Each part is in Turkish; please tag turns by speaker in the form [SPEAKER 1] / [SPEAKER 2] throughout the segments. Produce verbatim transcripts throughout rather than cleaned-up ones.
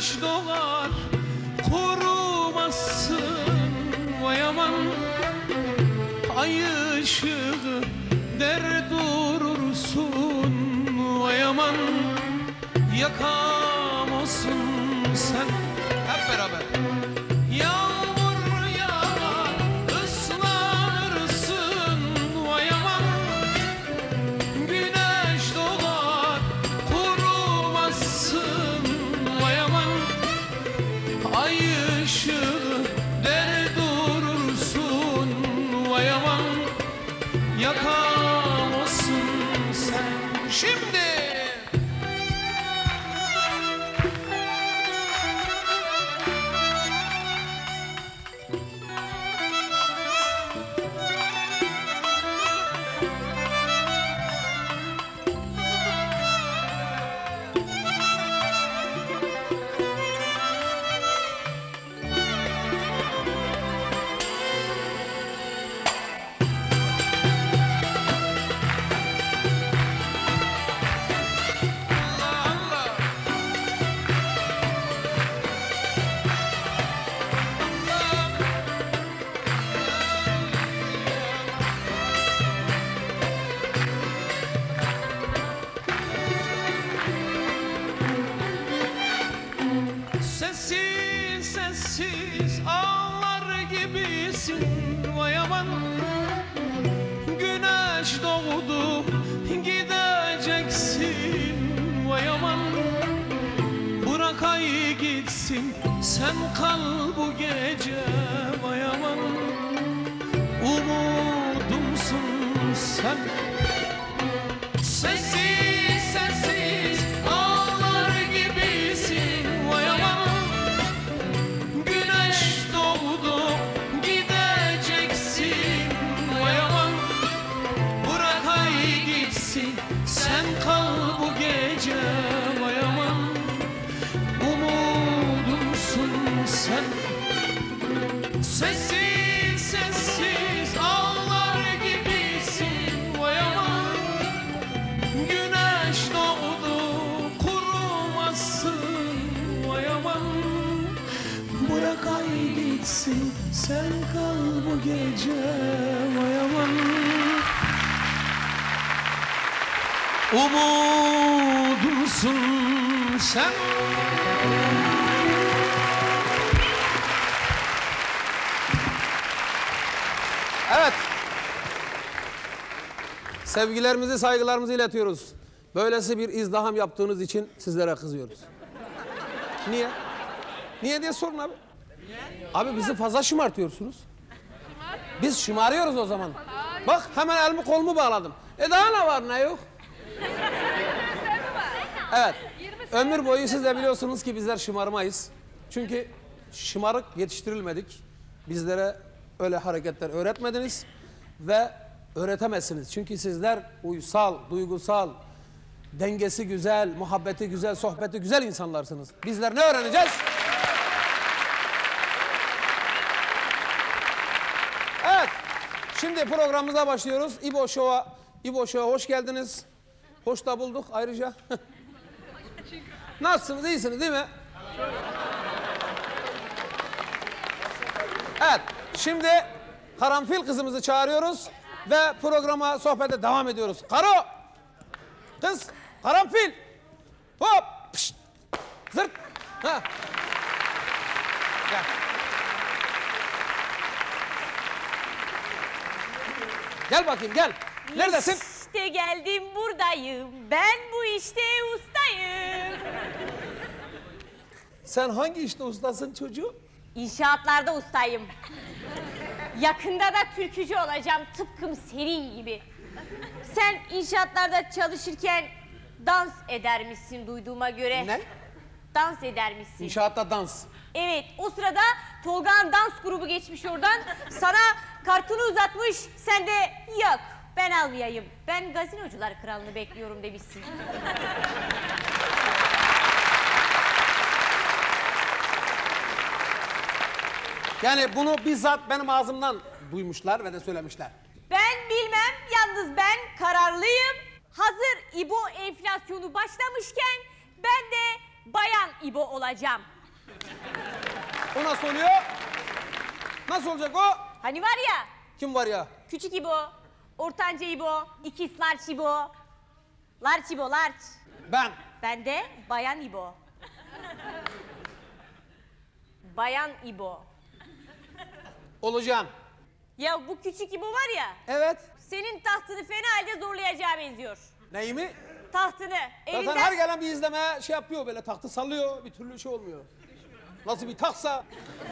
[SPEAKER 1] güneş doğar kurumazsın vay aman. Ay ışığı der durursun vay aman. Yakamosun sen. Hep beraber. Yağmur yağar ıslanırsın vay aman. Güneş doğar kurumazsın vay aman. Ay ışığı der durursun vay aman. Yakamosun sen. Şimdi sessiz sessiz ağlar gibisin vay aman. Güneş doğdu gideceksin vay aman. Bırak ay gitsin sen kal bu gece vay aman. Umudumsun sen. Sessiz sessiz ağlar gibisin vay aman. Güneş doğdu gideceksin vay aman. Bırak ay gitsin sen kal bu gece vay aman. Umudumsun sen. Sessiz sessiz ağlar gibisin vay aman. Güneş doğdu kurumazsın vay aman. Bırak ay gitsin sen kal bu gece vay aman. Umudumsun sen. Evet. Sevgilerimizi, saygılarımızı iletiyoruz. Böylesi bir izdiham yaptığınız için sizlere kızıyoruz. Niye? Niye diye sorun abi. Abi bizi fazla şımartıyorsunuz. Biz şımarıyoruz o zaman. Bak hemen elimi kolumu bağladım. E daha ne var ne yok? Evet. Ömür boyu siz de biliyorsunuz ki bizler şımarmayız. Çünkü şımarık yetiştirilmedik. Bizlere öyle hareketler öğretmediniz ve öğretemezsiniz. Çünkü sizler uysal, duygusal, dengesi güzel, muhabbeti güzel, sohbeti güzel insanlarsınız. Bizler ne öğreneceğiz? Evet. Şimdi programımıza başlıyoruz. İbo Show'a, İbo Show'a hoş geldiniz. Hoş da bulduk ayrıca. Nasılsınız? İyisiniz değil mi? Evet. Şimdi Karanfil kızımızı çağırıyoruz ve programa, sohbete devam ediyoruz. Karo! Kız! Karanfil! Hop! Pişt! Zırt! Ha! Gel. Gel bakayım gel. Neredesin?
[SPEAKER 2] İşte geldim buradayım. Ben bu işte ustayım.
[SPEAKER 1] Sen hangi işte ustasın çocuğu?
[SPEAKER 2] İnşaatlarda ustayım. Yakında da türkücü olacağım tıpkım senin gibi. Sen inşaatlarda çalışırken dans eder misin duyduğuma göre?
[SPEAKER 1] Ne?
[SPEAKER 2] Dans eder misin?
[SPEAKER 1] İnşaatta dans.
[SPEAKER 2] Evet, o sırada Tolga'nın dans grubu geçmiş oradan. Sana kartını uzatmış, sen de yok ben almayayım. Ben gazinocular kralını bekliyorum demişsin.
[SPEAKER 1] Yani bunu bizzat benim ağzımdan duymuşlar ve de söylemişler.
[SPEAKER 2] Ben bilmem, yalnız ben kararlıyım. Hazır İbo enflasyonu başlamışken ben de bayan İbo olacağım.
[SPEAKER 1] O nasıl oluyor? Nasıl olacak o?
[SPEAKER 2] Hani var ya,
[SPEAKER 1] Kim var ya?
[SPEAKER 2] küçük İbo, ortanca İbo, ikiz larç İbo. Larç İbo, larç.
[SPEAKER 1] Ben.
[SPEAKER 2] Ben de bayan İbo. Bayan İbo.
[SPEAKER 1] Olacağım.
[SPEAKER 2] Ya bu küçük İbo var ya,
[SPEAKER 1] Evet.
[SPEAKER 2] senin tahtını fena halde zorlayacağı benziyor.
[SPEAKER 1] Neyimi?
[SPEAKER 2] Tahtını
[SPEAKER 1] Zaten
[SPEAKER 2] elinden...
[SPEAKER 1] her gelen bir izleme şey yapıyor böyle tahtı sallıyor. Bir türlü şey olmuyor. Nasıl bir tahtsa.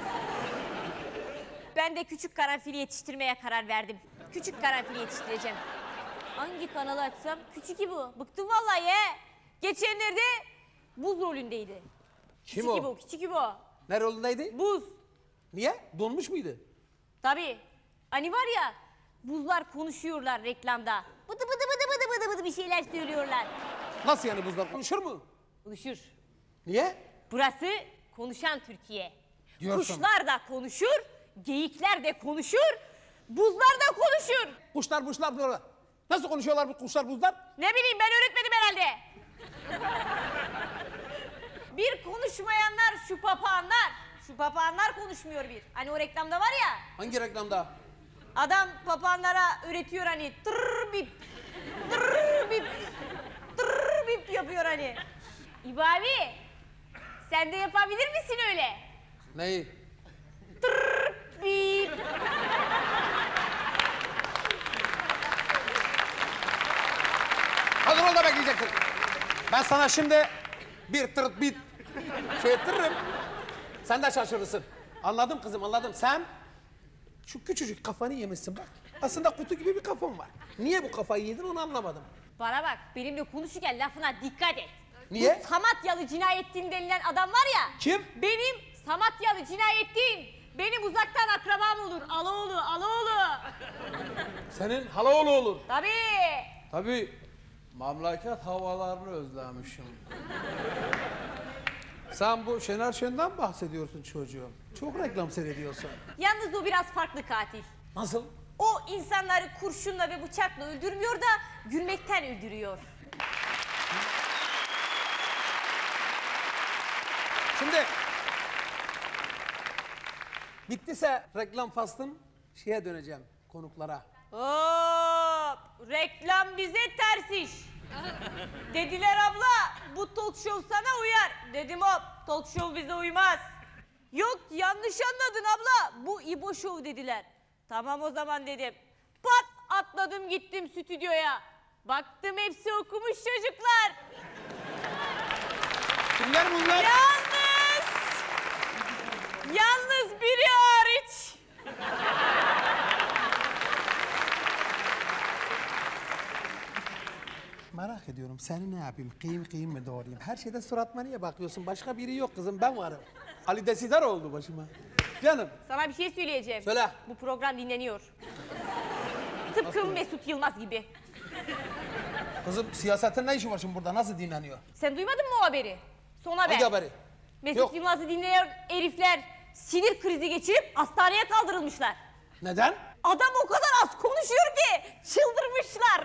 [SPEAKER 2] Ben de küçük karanfili yetiştirmeye karar verdim. Küçük karanfili yetiştireceğim. Hangi kanalı açsam? Küçük İbo. Bıktım vallahi ya. Geçenlerde buz rolündeydi.
[SPEAKER 1] Kim
[SPEAKER 2] küçük
[SPEAKER 1] o?
[SPEAKER 2] İbo, küçük İbo.
[SPEAKER 1] Ne rolündeydi?
[SPEAKER 2] Buz.
[SPEAKER 1] Niye? Donmuş muydu?
[SPEAKER 2] Tabii. Hani var ya, buzlar konuşuyorlar reklamda. Bıdı bıdı bıdı bıdı bıdı bıdı bir şeyler söylüyorlar.
[SPEAKER 1] Nasıl yani buzlar konuşur mu?
[SPEAKER 2] Konuşur.
[SPEAKER 1] Niye?
[SPEAKER 2] Burası konuşan Türkiye.
[SPEAKER 1] Diyorsun.
[SPEAKER 2] Kuşlar da konuşur, geyikler de konuşur, buzlar da konuşur.
[SPEAKER 1] Kuşlar kuşlar böyle. Nasıl konuşuyorlar bu kuşlar buzlar?
[SPEAKER 2] Ne bileyim, ben öğretmedim herhalde. Bir konuşmayanlar şu papağanlar. Şu papağanlar konuşmuyor bir. Hani o reklamda var ya.
[SPEAKER 1] Hangi reklamda?
[SPEAKER 2] Adam papağanlara öğretiyor hani. Tırr bip. Tırr bip. Tırr bip yapıyor hani. İbo abi, sen de yapabilir misin öyle?
[SPEAKER 1] Neyi?
[SPEAKER 2] Tırr bip.
[SPEAKER 1] Hazır ol da bekleyeceksin. Ben sana şimdi bir tırt bit şey ettiririm. Sen de şaşırırsın. Anladım kızım, anladım. Sen şu küçücük kafanı yemişsin bak. Aslında kutu gibi bir kafan var. Niye bu kafayı yedin onu anlamadım.
[SPEAKER 2] Bana bak, benimle konuşurken lafına dikkat et.
[SPEAKER 1] Niye?
[SPEAKER 2] Bu Samatyalı Cinayettin denilen adam var ya.
[SPEAKER 1] Kim?
[SPEAKER 2] Benim Samatyalı Cinayettin. Benim uzaktan akrabam olur. Aloğlu, Aloğlu.
[SPEAKER 1] Senin halaoğlu olur.
[SPEAKER 2] Tabii.
[SPEAKER 1] Tabii. Memleket havalarını özlemişim. Sen bu Şener Şen'den bahsediyorsun çocuğum. Çok reklam seyrediyorsun.
[SPEAKER 2] Yalnız o biraz farklı katil.
[SPEAKER 1] Nasıl?
[SPEAKER 2] O insanları kurşunla ve bıçakla öldürmüyor da gülmekten öldürüyor.
[SPEAKER 1] Şimdi bittiyse reklam faslım şeye döneceğim konuklara.
[SPEAKER 2] Hop! Reklam bize ters iş. Dediler abla, bu talk show sana uyar. Dedim hop, talk show bize uymaz. Yok, yanlış anladın abla, bu İbo show dediler. Tamam o zaman dedim. Pat atladım gittim stüdyoya. Baktım hepsi okumuş çocuklar.
[SPEAKER 1] Kimler bunlar?
[SPEAKER 2] Yalnız, yalnız biri hariç.
[SPEAKER 1] Merak ediyorum seni ne yapayım? Kıyım kıyım mı doğrayayım? Her şeyde suratıma niye bakıyorsun? Başka biri yok kızım, ben varım. Ali Desidar oldu başıma. Canım.
[SPEAKER 2] Sana bir şey söyleyeceğim.
[SPEAKER 1] Söyle.
[SPEAKER 2] Bu program dinleniyor. Tıpkı Mesut Yılmaz gibi.
[SPEAKER 1] Kızım siyasetin ne işi var şimdi burada? Nasıl dinleniyor?
[SPEAKER 2] Sen duymadın mı o haberi? Son haber.
[SPEAKER 1] Hangi haberi?
[SPEAKER 2] Mesut
[SPEAKER 1] Yok.
[SPEAKER 2] Yılmaz'ı dinleyen herifler sinir krizi geçirip hastaneye kaldırılmışlar.
[SPEAKER 1] Neden?
[SPEAKER 2] Adam o kadar az konuşuyor ki çıldırmışlar.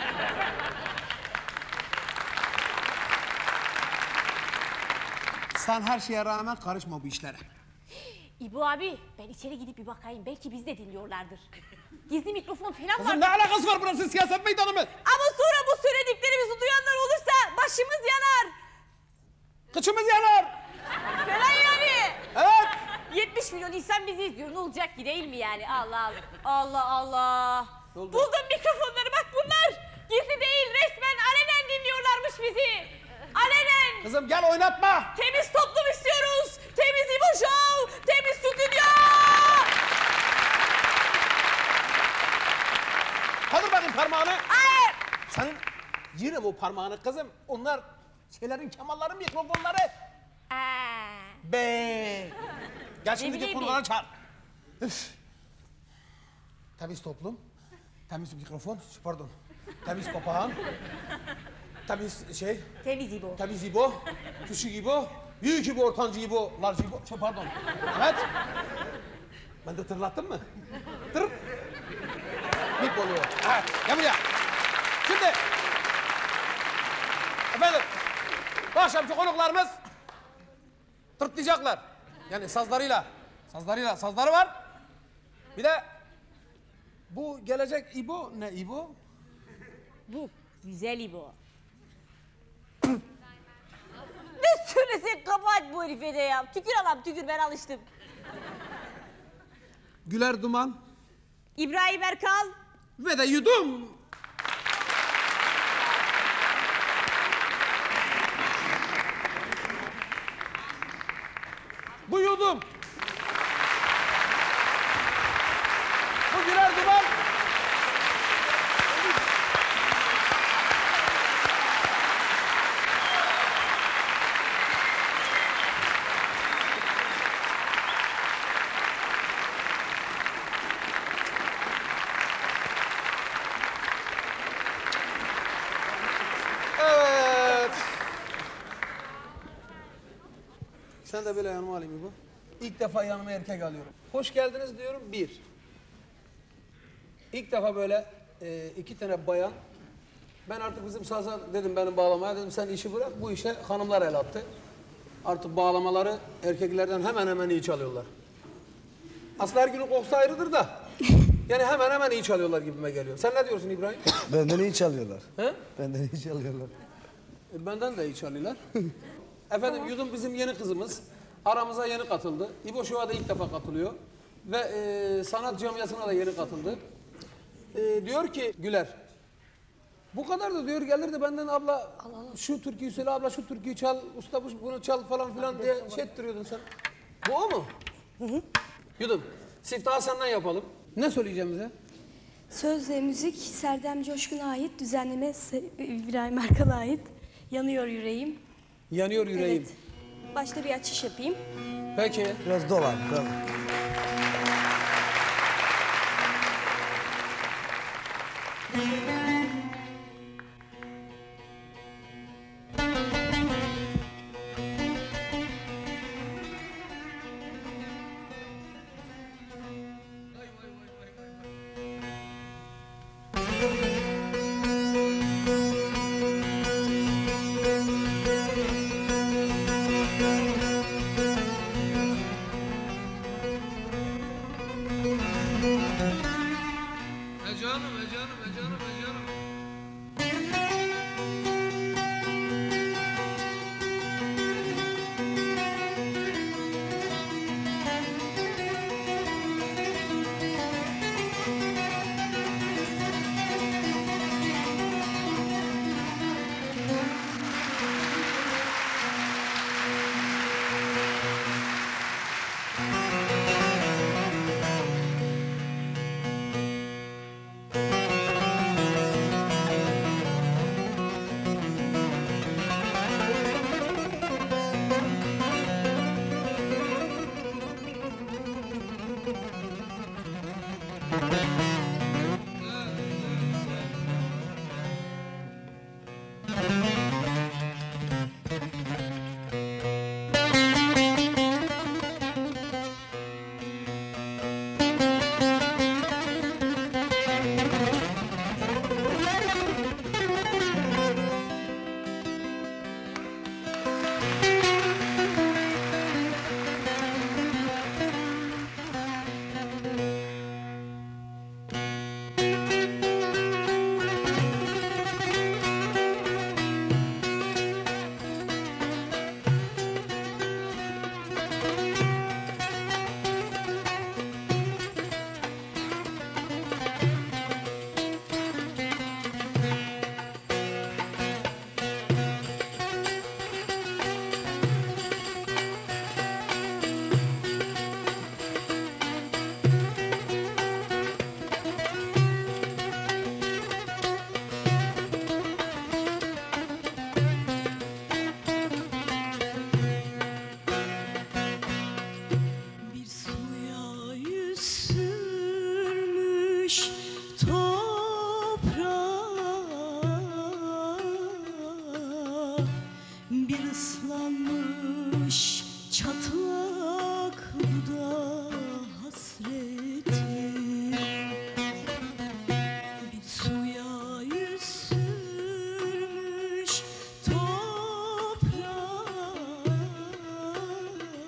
[SPEAKER 1] Sen her şeye rağmen karışma bu işlere.
[SPEAKER 2] İbo abi, ben içeri gidip bir bakayım. Belki biz de dinliyorlardır. Gizli mikrofon falan var.
[SPEAKER 1] Kızım ne alakası var burası siyaset meydanı mı?
[SPEAKER 2] Ama sonra bu söylediklerimizi duyanlar olursa başımız yanar.
[SPEAKER 1] Kıçımız yanar.
[SPEAKER 2] Falan yani.
[SPEAKER 1] Evet.
[SPEAKER 2] yetmiş milyon insan bizi izliyor. Ne olacak ki değil mi yani? Allah Allah. Allah Allah.
[SPEAKER 1] Ne oldu?
[SPEAKER 2] Buldum mikrofonları bak bunlar. Gizli değil, resmen alenen dinliyorlarmış bizi. Alenen.
[SPEAKER 1] Kızım gel oynatma.
[SPEAKER 2] Temiz toplum istiyoruz. Temiz İbo Show. Temiz stüdyo.
[SPEAKER 1] Kaldır bakayım parmağını.
[SPEAKER 2] Hayır.
[SPEAKER 1] Senin yerim o parmağını kızım. Onlar şeylerin kemalların mikrofonları.
[SPEAKER 2] Aa.
[SPEAKER 1] Be. Gel şimdi
[SPEAKER 2] bileyim
[SPEAKER 1] git kurbanı çağır. Üf. Temiz toplum. Temiz mikrofon. Pardon. Temiz papağan. Temiz şey.
[SPEAKER 2] Temiz İbo.
[SPEAKER 1] Temiz İbo. Küçük İbo. Büyük İbo, ortancı İbo. Large İbo. Şey, pardon. Evet. Ben de tırlattım mı? Tır. Bip oluyor. Evet. Gel buraya. Şimdi. Efendim. Bu akşamki konuklarımız tırtlayacaklar. Yani sazlarıyla. Sazlarıyla. Sazları var. Bir de bu gelecek İbo ne İbo?
[SPEAKER 2] Bu güzel İbo. Ne söylesek kabahat bu herife de ya. Tükür adam tükür, ben alıştım.
[SPEAKER 1] Güler Duman.
[SPEAKER 2] İbrahim Erkal.
[SPEAKER 1] Ve de Yudum. Bu Yudum. Bu Güler Duman. Evet. Sen de böyle yanıma alayım İbo. İlk defa yanıma erkek alıyorum. Hoş geldiniz diyorum, bir. İlk defa böyle e, iki tane bayan. Ben artık bizim saza dedim benim bağlamaya, dedim sen işi bırak, bu işe hanımlar el attı. Artık bağlamaları erkeklerden hemen hemen iyi çalıyorlar. Aslında her günün kokusu ayrıdır da. Yani hemen hemen iyi çalıyorlar gibime geliyor. Sen ne diyorsun İbrahim?
[SPEAKER 3] Benden iyi çalıyorlar.
[SPEAKER 1] He?
[SPEAKER 3] Benden iyi çalıyorlar.
[SPEAKER 1] E, benden de iyi çalıyorlar. Efendim Yudum bizim yeni kızımız. Aramıza yeni katıldı. İbo Şov'a da ilk defa katılıyor. Ve e, sanat camiasına da yeni katıldı. E, diyor ki Güler, bu kadar da diyor gelir de benden abla şu türküyü söyle, abla şu türküyü çal, usta bu- bunu çal falan filan diye şey ettiriyordun sen. Bu o mu? Hı hı. Yudum, siftahı senden yapalım. Ne söyleyeceğim bize?
[SPEAKER 4] Söz ve müzik Serdem Coşkun'a ait, düzenleme Se- İbrahim Erkal'a ait. Yanıyor yüreğim.
[SPEAKER 1] Yanıyor yüreğim.
[SPEAKER 4] Evet. Başta bir açış yapayım.
[SPEAKER 1] Peki.
[SPEAKER 3] Biraz dolan. Tamam.
[SPEAKER 1] E canım, e canım, e canım, e canım.
[SPEAKER 4] Bir suya yüz sürmüş toprağa, bir ıslanmış çatlak dudağı hasretim. Bir suya yüz sürmüş toprağa,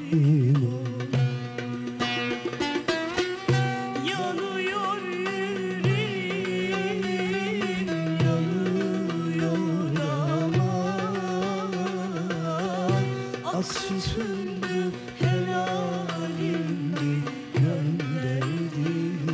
[SPEAKER 5] Yanıyor yüreğim, yanıyor aman. Ak sütümdü helalimdi gönderdim.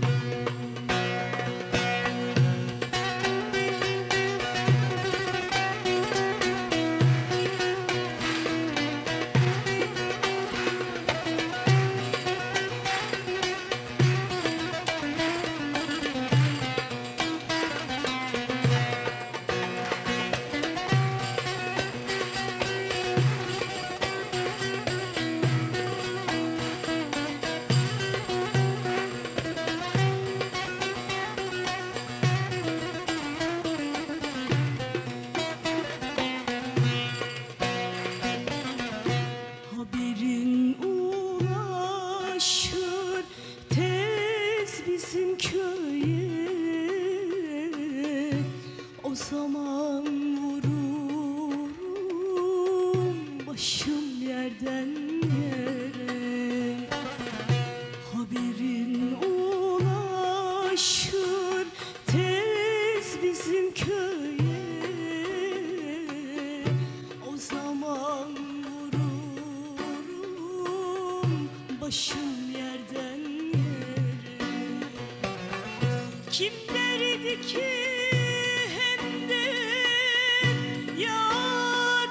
[SPEAKER 5] Haberin ulaşır tez bizim köye. O zaman vururum başım yerden yere. Haberin ulaşır tez bizim köye. O zaman vururum başım yerden yere. Kim derdi ki hem de yad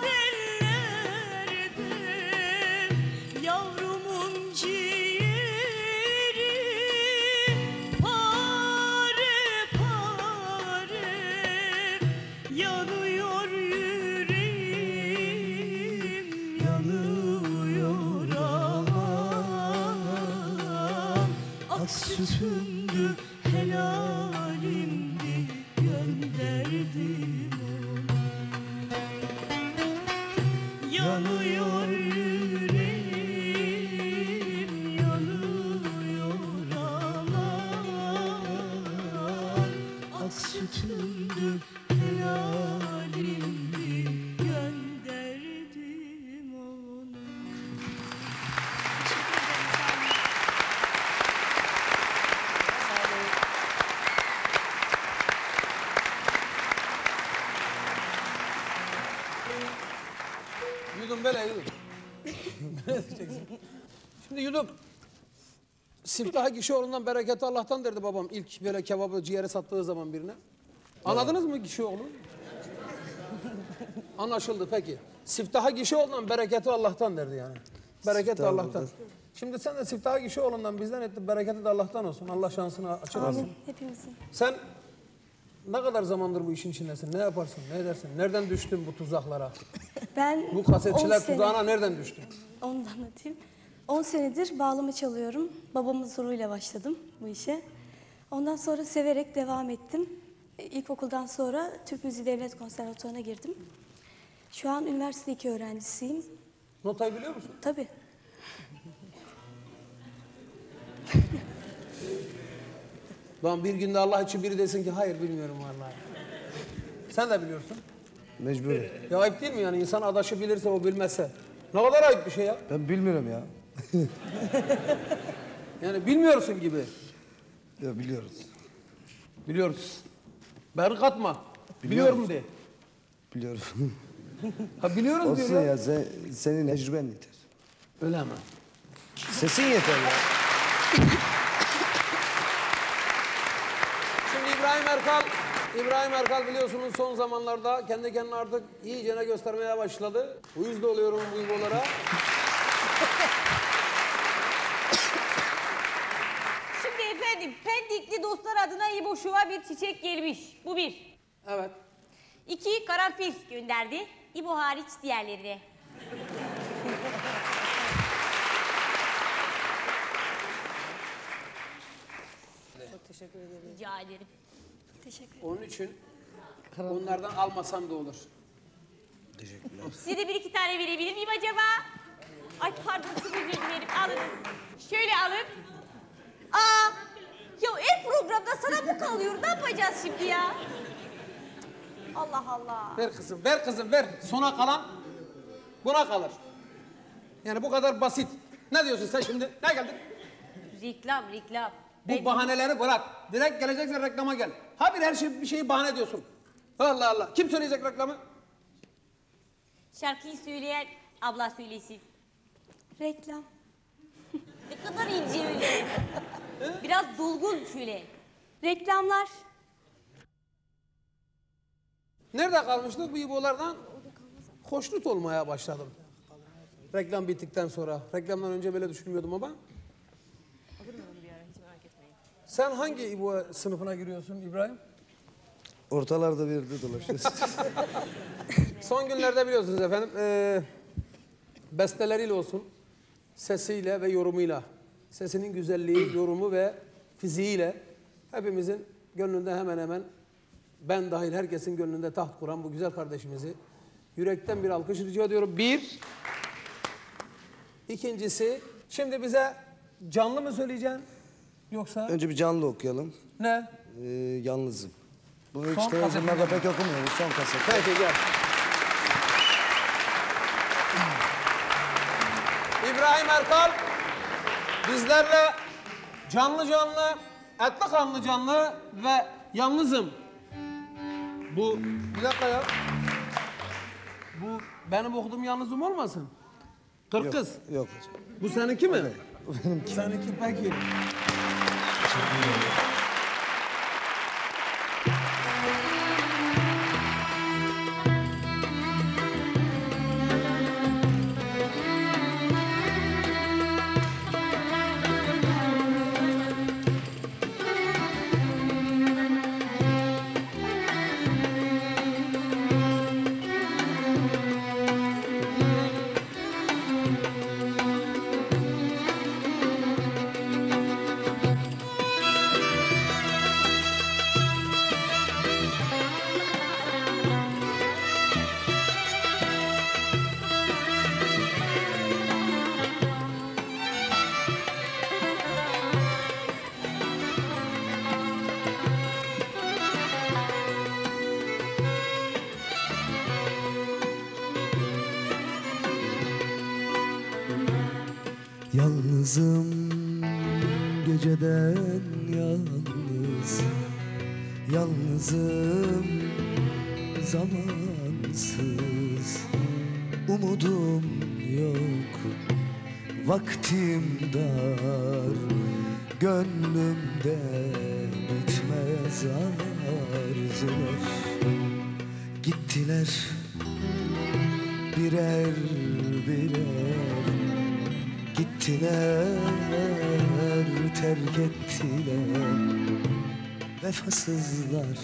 [SPEAKER 5] ellerde yavrumun ciğeri pare pare yanıyor yüreğim, yanıyor aman. Ak sütümdü helalimdi gönderdim ona. Yanıyor yüreğim, yanıyor aman. Ak sütümdü helalimdi gönderdim ona.
[SPEAKER 1] Yudum böyle yudum. Ne diyeceksin? Şimdi yudum. Siftah Gişeoğlu'ndan bereketi Allah'tan derdi babam ilk böyle kebabı ciğeri sattığı zaman birine. Anladınız mı Gişeoğlu? Anlaşıldı peki. Siftah Gişeoğlu'ndan bereketi Allah'tan derdi yani. Bereket de
[SPEAKER 3] Siftah
[SPEAKER 1] Allah'tan.
[SPEAKER 3] olur.
[SPEAKER 1] Şimdi sen de Siftah Gişeoğlu'ndan bizden ettin, bereketi de Allah'tan olsun. Allah şansını açık etsin.
[SPEAKER 4] Amin. Hepimizin.
[SPEAKER 1] Sen ne kadar zamandır bu işin içindesin? Ne yaparsın? Ne edersin? Nereden düştün bu tuzaklara?
[SPEAKER 4] Ben
[SPEAKER 1] Bu kasetçiler
[SPEAKER 4] on sene-
[SPEAKER 1] tuzağına nereden düştün?
[SPEAKER 4] Onu da anlatayım. on senedir bağlama çalıyorum. Babamın zoruyla başladım bu işe. Ondan sonra severek devam ettim. İlkokuldan sonra Türk Müziği Devlet Konservatuvarı'na girdim. Şu an üniversite iki öğrencisiyim.
[SPEAKER 1] Notayı biliyor musun?
[SPEAKER 4] Tabii.
[SPEAKER 1] Lan bir günde Allah için biri desin ki hayır bilmiyorum vallahi. Sen de biliyorsun.
[SPEAKER 3] Mecburi.
[SPEAKER 1] Ya ayıp değil mi yani insan adaşı bilirse o bilmezse? Ne kadar ayıp bir şey ya.
[SPEAKER 3] Ben bilmiyorum ya.
[SPEAKER 1] Yani bilmiyorsun gibi.
[SPEAKER 3] Ya biliyoruz.
[SPEAKER 1] Biliyoruz. Beni katma. Biliyorum de.
[SPEAKER 3] Biliyorum.
[SPEAKER 1] Ha biliyoruz
[SPEAKER 3] Olsun
[SPEAKER 1] diyor ya.
[SPEAKER 3] ya, sen, senin tecrüben yeter.
[SPEAKER 1] Öyle mi?
[SPEAKER 3] Sesin yeter ya.
[SPEAKER 1] Şimdi İbrahim Erkal, İbrahim Erkal biliyorsunuz son zamanlarda kendi kendine artık iyicene göstermeye başladı. Uyuz da oluyorum bu İbo'lara.
[SPEAKER 2] Şimdi efendim Pendikli dostlar adına İbo Şuv'a bir çiçek gelmiş. Bu bir.
[SPEAKER 1] Evet.
[SPEAKER 2] İki karanfil gönderdi. İbo hariç diğerleri de. Çok teşekkür ederim. Rica ederim.
[SPEAKER 4] Teşekkür ederim.
[SPEAKER 1] Onun için onlardan almasam da olur.
[SPEAKER 3] Teşekkürler.
[SPEAKER 2] Size de bir iki tane verebilir miyim acaba? Ay pardon çok özür dilerim. Alınız. Şöyle alın. Aa, ya el programda sana bu kalıyor. Ne yapacağız şimdi ya? Allah Allah.
[SPEAKER 1] Ver kızım, ver kızım, ver. Sona kalan buna kalır. Yani bu kadar basit. Ne diyorsun sen şimdi? Ne geldin?
[SPEAKER 2] Reklam, reklam.
[SPEAKER 1] Bu bahaneleri bırak. Direkt geleceksen reklama gel. Habire her şey bir şeyi bahane ediyorsun. Allah Allah. Kim söyleyecek reklamı?
[SPEAKER 2] Şarkıyı söyleyen abla söylesin.
[SPEAKER 4] Reklam.
[SPEAKER 2] Ne kadar ince öyle. Biraz dolgun şöyle.
[SPEAKER 4] Reklamlar.
[SPEAKER 1] Nerede kalmıştık? Bu İbo'lardan hoşnut olmaya başladım. Reklam bittikten sonra. Reklamdan önce böyle düşünmüyordum ama. Sen hangi İbo sınıfına giriyorsun İbrahim?
[SPEAKER 3] Ortalarda bir yerde dolaşıyorsun.
[SPEAKER 1] Son günlerde biliyorsunuz efendim, e, besteleriyle olsun, sesiyle ve yorumuyla, sesinin güzelliği, yorumu ve fiziğiyle hepimizin gönlünde hemen hemen, ben dahil herkesin gönlünde taht kuran bu güzel kardeşimizi yürekten bir alkış rica ediyorum. Bir. İkincisi, şimdi bize canlı mı söyleyeceksin yoksa
[SPEAKER 3] Önce bir canlı okuyalım.
[SPEAKER 1] ne?
[SPEAKER 3] Ee, yalnızım. Bunu
[SPEAKER 1] Son
[SPEAKER 3] hiç televizyonlarda
[SPEAKER 1] kasetini
[SPEAKER 3] pek okumuyoruz. Son kaset.
[SPEAKER 1] Peki gel. İbrahim Erkal bizlerle canlı canlı, etli kanlı canlı ve yalnızım. Bu, bir dakika ya. Bu benim okuduğum yalnızım olmasın? Kırk kız.
[SPEAKER 3] Yok hocam.
[SPEAKER 1] Bu seninki mi?
[SPEAKER 3] Bu benimki.
[SPEAKER 1] Seninki peki.
[SPEAKER 3] Yalnızım geceden yalnız, yalnızım zamansız, umudum yok, vaktim dar, gönlümde bitmez arzular. Gittiler birer birer, gittiler, terk ettiler. Vefasızlar,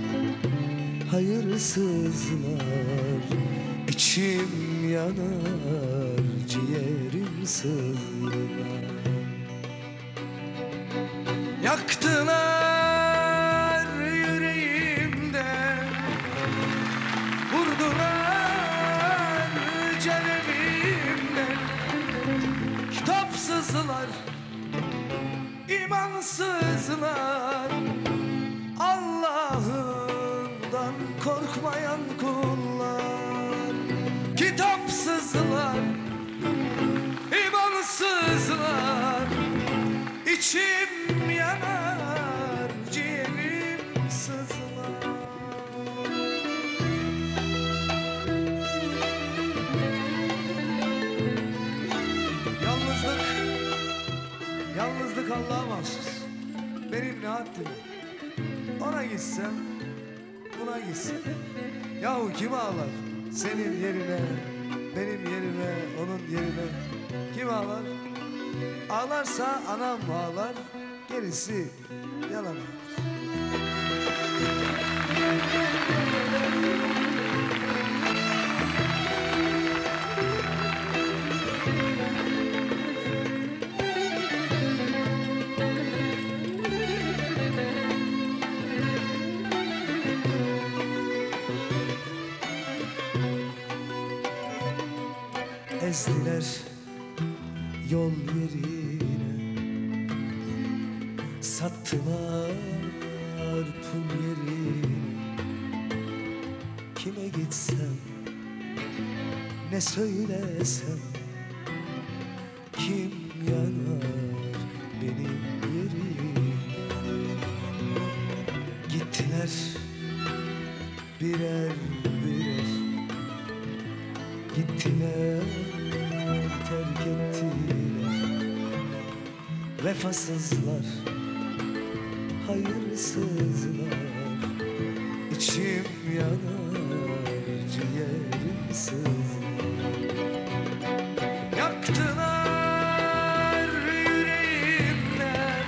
[SPEAKER 3] hayırsızlar, içim yanar, ciğerim sızlar. Yaktılar yüreğimde, vurdular cenebimden. Kitapsızlar, imansızlar, Allah'ından korkmayan kullar. Kitapsızlar, imansızlar, içim yanar, ciğerim sızlar. Yalnızlık, yalnızlık Allah'a mahsus. Benim ne haddim? Ona gitsem, buna gitsem. Yahu kim ağlar? Senin yerine, benim yerime, onun yerine. Kim ağlar? Ağlarsa anam ağlar, gerisi yalan ağlar. Ezdiler yol yerine, sattılar pul yerine. Kime gitsem, ne söylesem, kim yanar benim yerime? Gittiler birer birer, gittiler terk ettiler. Vefasızlar, hayırsızlar, içim yanar, ciğerim sızlar. Yaktılar yüreğimden,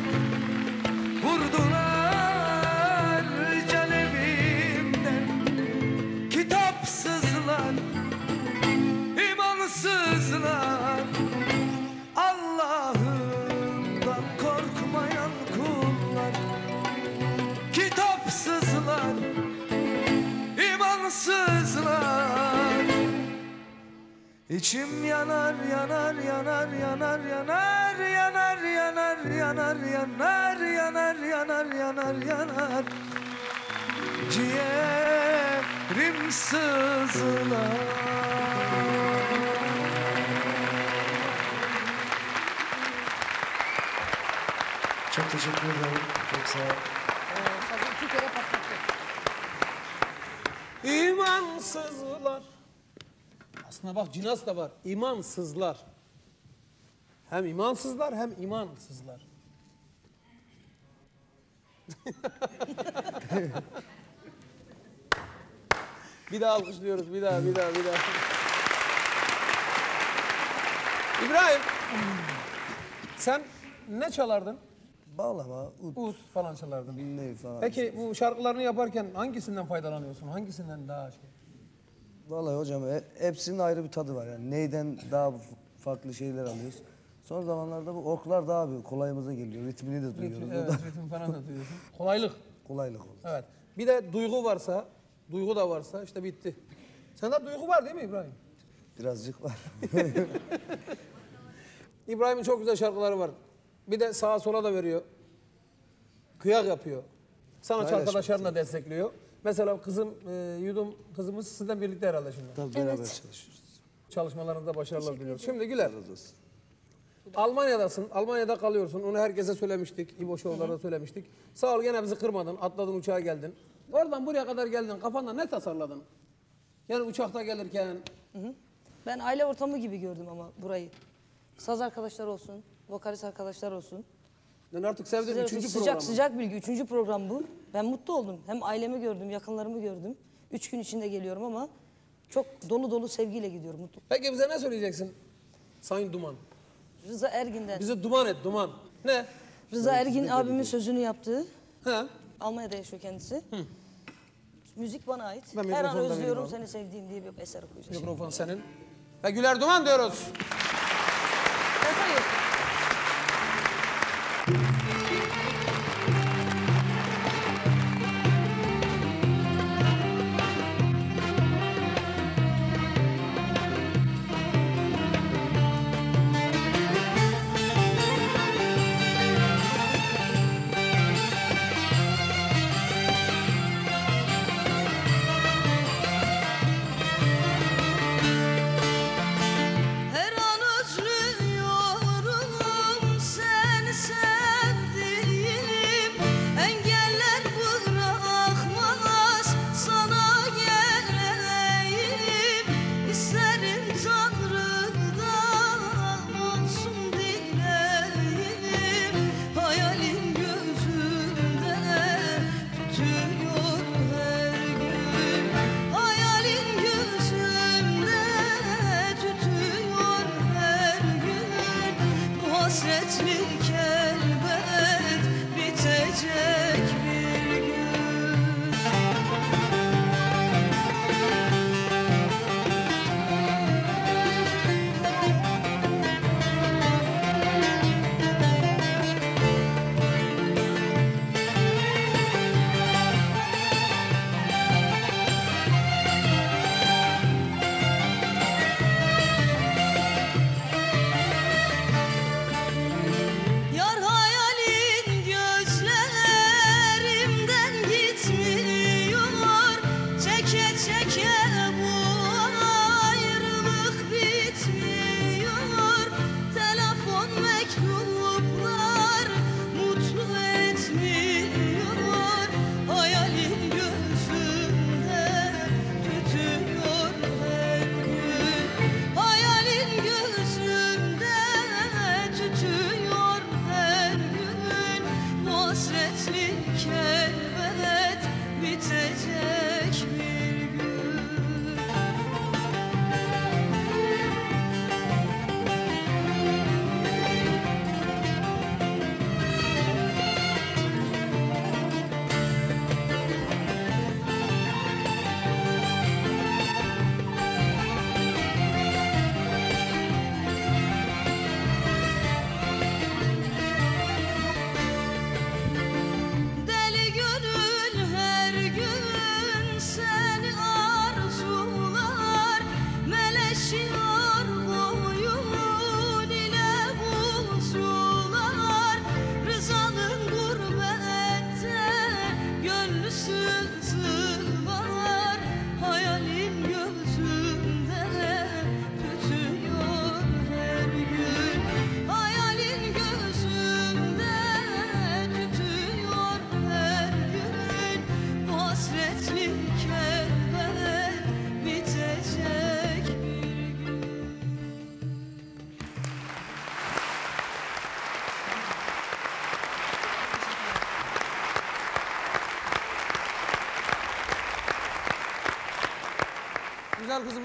[SPEAKER 3] vurdular can evimden. Kitapsızlar, imansızlar, Allah'ından korkmayan kullar. Kitapsızlar, imansızlar, İçim yanar yanar yanar yanar yanar yanar yanar yanar yanar yanar yanar yanar yanar, ciğerim sızlar. Çok teşekkür ederim. Çok sağ ol.
[SPEAKER 6] Sazı iki kere patlattı.
[SPEAKER 1] İmansızlar. Aslında bak cinas da var. İmansızlar. Hem imansızlar hem imansızlar. Bir daha alkışlıyoruz. Bir daha, bir daha, bir daha. İbrahim, sen ne çalardın?
[SPEAKER 3] Bağlama, ut,
[SPEAKER 1] Ud falan çalardın.
[SPEAKER 3] ney falan.
[SPEAKER 1] Peki bu şarkılarını yaparken hangisinden faydalanıyorsun? Hangisinden daha şey?
[SPEAKER 3] Vallahi hocam he- hepsinin ayrı bir tadı var yani. Neyden daha f- farklı şeyler alıyoruz. Son zamanlarda bu orklar daha bir kolayımıza geliyor. Ritmini de duyuyoruz.
[SPEAKER 1] Ritim,
[SPEAKER 3] O
[SPEAKER 1] evet,
[SPEAKER 3] da
[SPEAKER 1] ritim falan da duyuyorsun. Kolaylık.
[SPEAKER 3] kolaylık oldu.
[SPEAKER 1] Evet. Bir de duygu varsa, duygu da varsa işte bitti. Sende duygu var değil mi İbrahim?
[SPEAKER 3] Birazcık var.
[SPEAKER 1] İbrahim'in çok güzel şarkıları var. Bir de sağa sola da veriyor. Kıyak yapıyor. Sanatçı
[SPEAKER 3] Paylaşmak
[SPEAKER 1] arkadaşlarını da destekliyor. Mesela kızım, e, Yudum kızımız sizden birlikte herhalde şimdi.
[SPEAKER 3] Tabii beraber
[SPEAKER 4] Evet.
[SPEAKER 3] çalışıyoruz.
[SPEAKER 1] Çalışmalarında başarılar diliyoruz. Şimdi Güler, Almanya'dasın, Almanya'da kalıyorsun. Onu herkese söylemiştik, İbo Show'larda söylemiştik. Sağ ol gene bizi kırmadın, atladın uçağa geldin. Oradan buraya kadar geldin, kafanda ne tasarladın? Yani uçakta gelirken,
[SPEAKER 6] Ben aile ortamı gibi gördüm ama burayı. Saz arkadaşlar olsun, vokalist arkadaşlar olsun.
[SPEAKER 1] yani artık sevdiğin
[SPEAKER 6] Güzel,
[SPEAKER 1] üçüncü
[SPEAKER 6] sıcak
[SPEAKER 1] programı.
[SPEAKER 6] sıcak bilgi. Üçüncü program bu. Ben mutlu oldum. Hem ailemi gördüm, yakınlarımı gördüm. Üç gün içinde geliyorum ama çok dolu dolu sevgiyle gidiyorum. Mutlu.
[SPEAKER 1] Peki bize ne söyleyeceksin? Sayın Duman.
[SPEAKER 6] Rıza Ergin'den.
[SPEAKER 1] Bizi duman et, duman. Ne?
[SPEAKER 6] Rıza Ergin abimin sözünü yaptığı.
[SPEAKER 1] He?
[SPEAKER 6] Almanya'da yaşıyor kendisi. Müzik bana ait.
[SPEAKER 1] Ben
[SPEAKER 6] Her an
[SPEAKER 1] mikrofonda
[SPEAKER 6] özlüyorum
[SPEAKER 1] vereyim
[SPEAKER 6] seni sevdiğim diye bir eser okuyacağım.
[SPEAKER 1] Mikrofon senin. Ve Güler Duman diyoruz.
[SPEAKER 6] Sen sayıyorsun.
[SPEAKER 5] Her an özlüyorum seni sevdiğim, engeller bırakmaz sana geleyim. İsterim Tanrı'dan olsun dileğim, hayalim gözümde tutuyor her gün. Hayalin gözümde tutuyor her gün. Bu hasretlik elbet bitecek bir gün.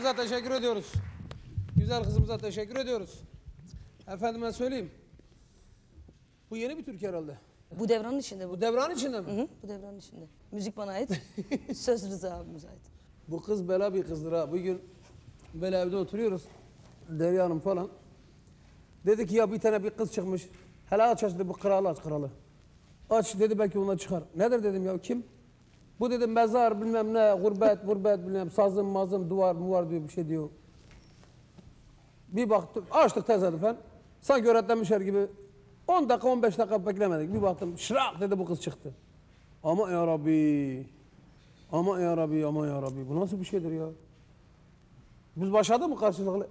[SPEAKER 1] kızımıza teşekkür ediyoruz. Güzel kızımıza teşekkür ediyoruz. Efendime söyleyeyim. Bu yeni bir türkü herhalde.
[SPEAKER 6] Bu devranın içinde bu.
[SPEAKER 1] Bu devran içinde mi?
[SPEAKER 6] Hı hı, bu devranın içinde. Müzik bana ait. Söz Rıza abimize ait.
[SPEAKER 1] Bu kız bela bir kızdır ha. Bugün böyle evde oturuyoruz. Derya Hanım falan. Dedi ki ya bir tane bir kız çıkmış. Hele aç aç dedi, bu kralı aç kralı. Aç dedi, belki ona çıkar. Nedir dedim ya, kim? Bu dedim mezar bilmem ne, gurbet gurbet bilmem sazım mazım duvar muvar diyor, bir şey diyor. Bir baktım, açtık tesadüfen. Sanki öğretmenmişler gibi on dakika on beş dakika beklemedik. Bir baktım şırak dedi, bu kız çıktı. Ama ya Rabbi. Ama ya Rabbi, ama ya Rabbi. Bu nasıl bir şeydir ya? Biz başladık mı karşılıklı?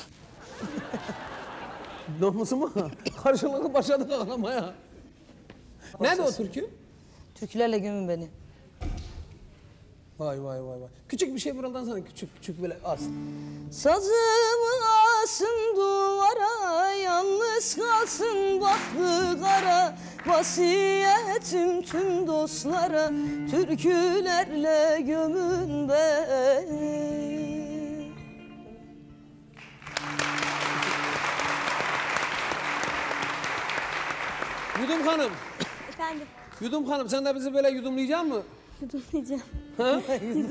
[SPEAKER 1] Namusuma karşılıklı başladık ağlamaya. Nerede o türkü?
[SPEAKER 6] Türkülerle gömün beni.
[SPEAKER 1] Vay vay vay vay. Küçük bir şey buradan sana, küçük küçük böyle az.
[SPEAKER 6] Sazımı asın duvara, yalnız kalsın bahtı kara. Vasiyetim tüm dostlara, türkülerle gömün beni.
[SPEAKER 1] Yudum Hanım,
[SPEAKER 4] Efendim,
[SPEAKER 1] Yudum Hanım sen de bizi böyle yudumlayacak mısın?
[SPEAKER 4] yudumlayacağım.
[SPEAKER 1] Ha?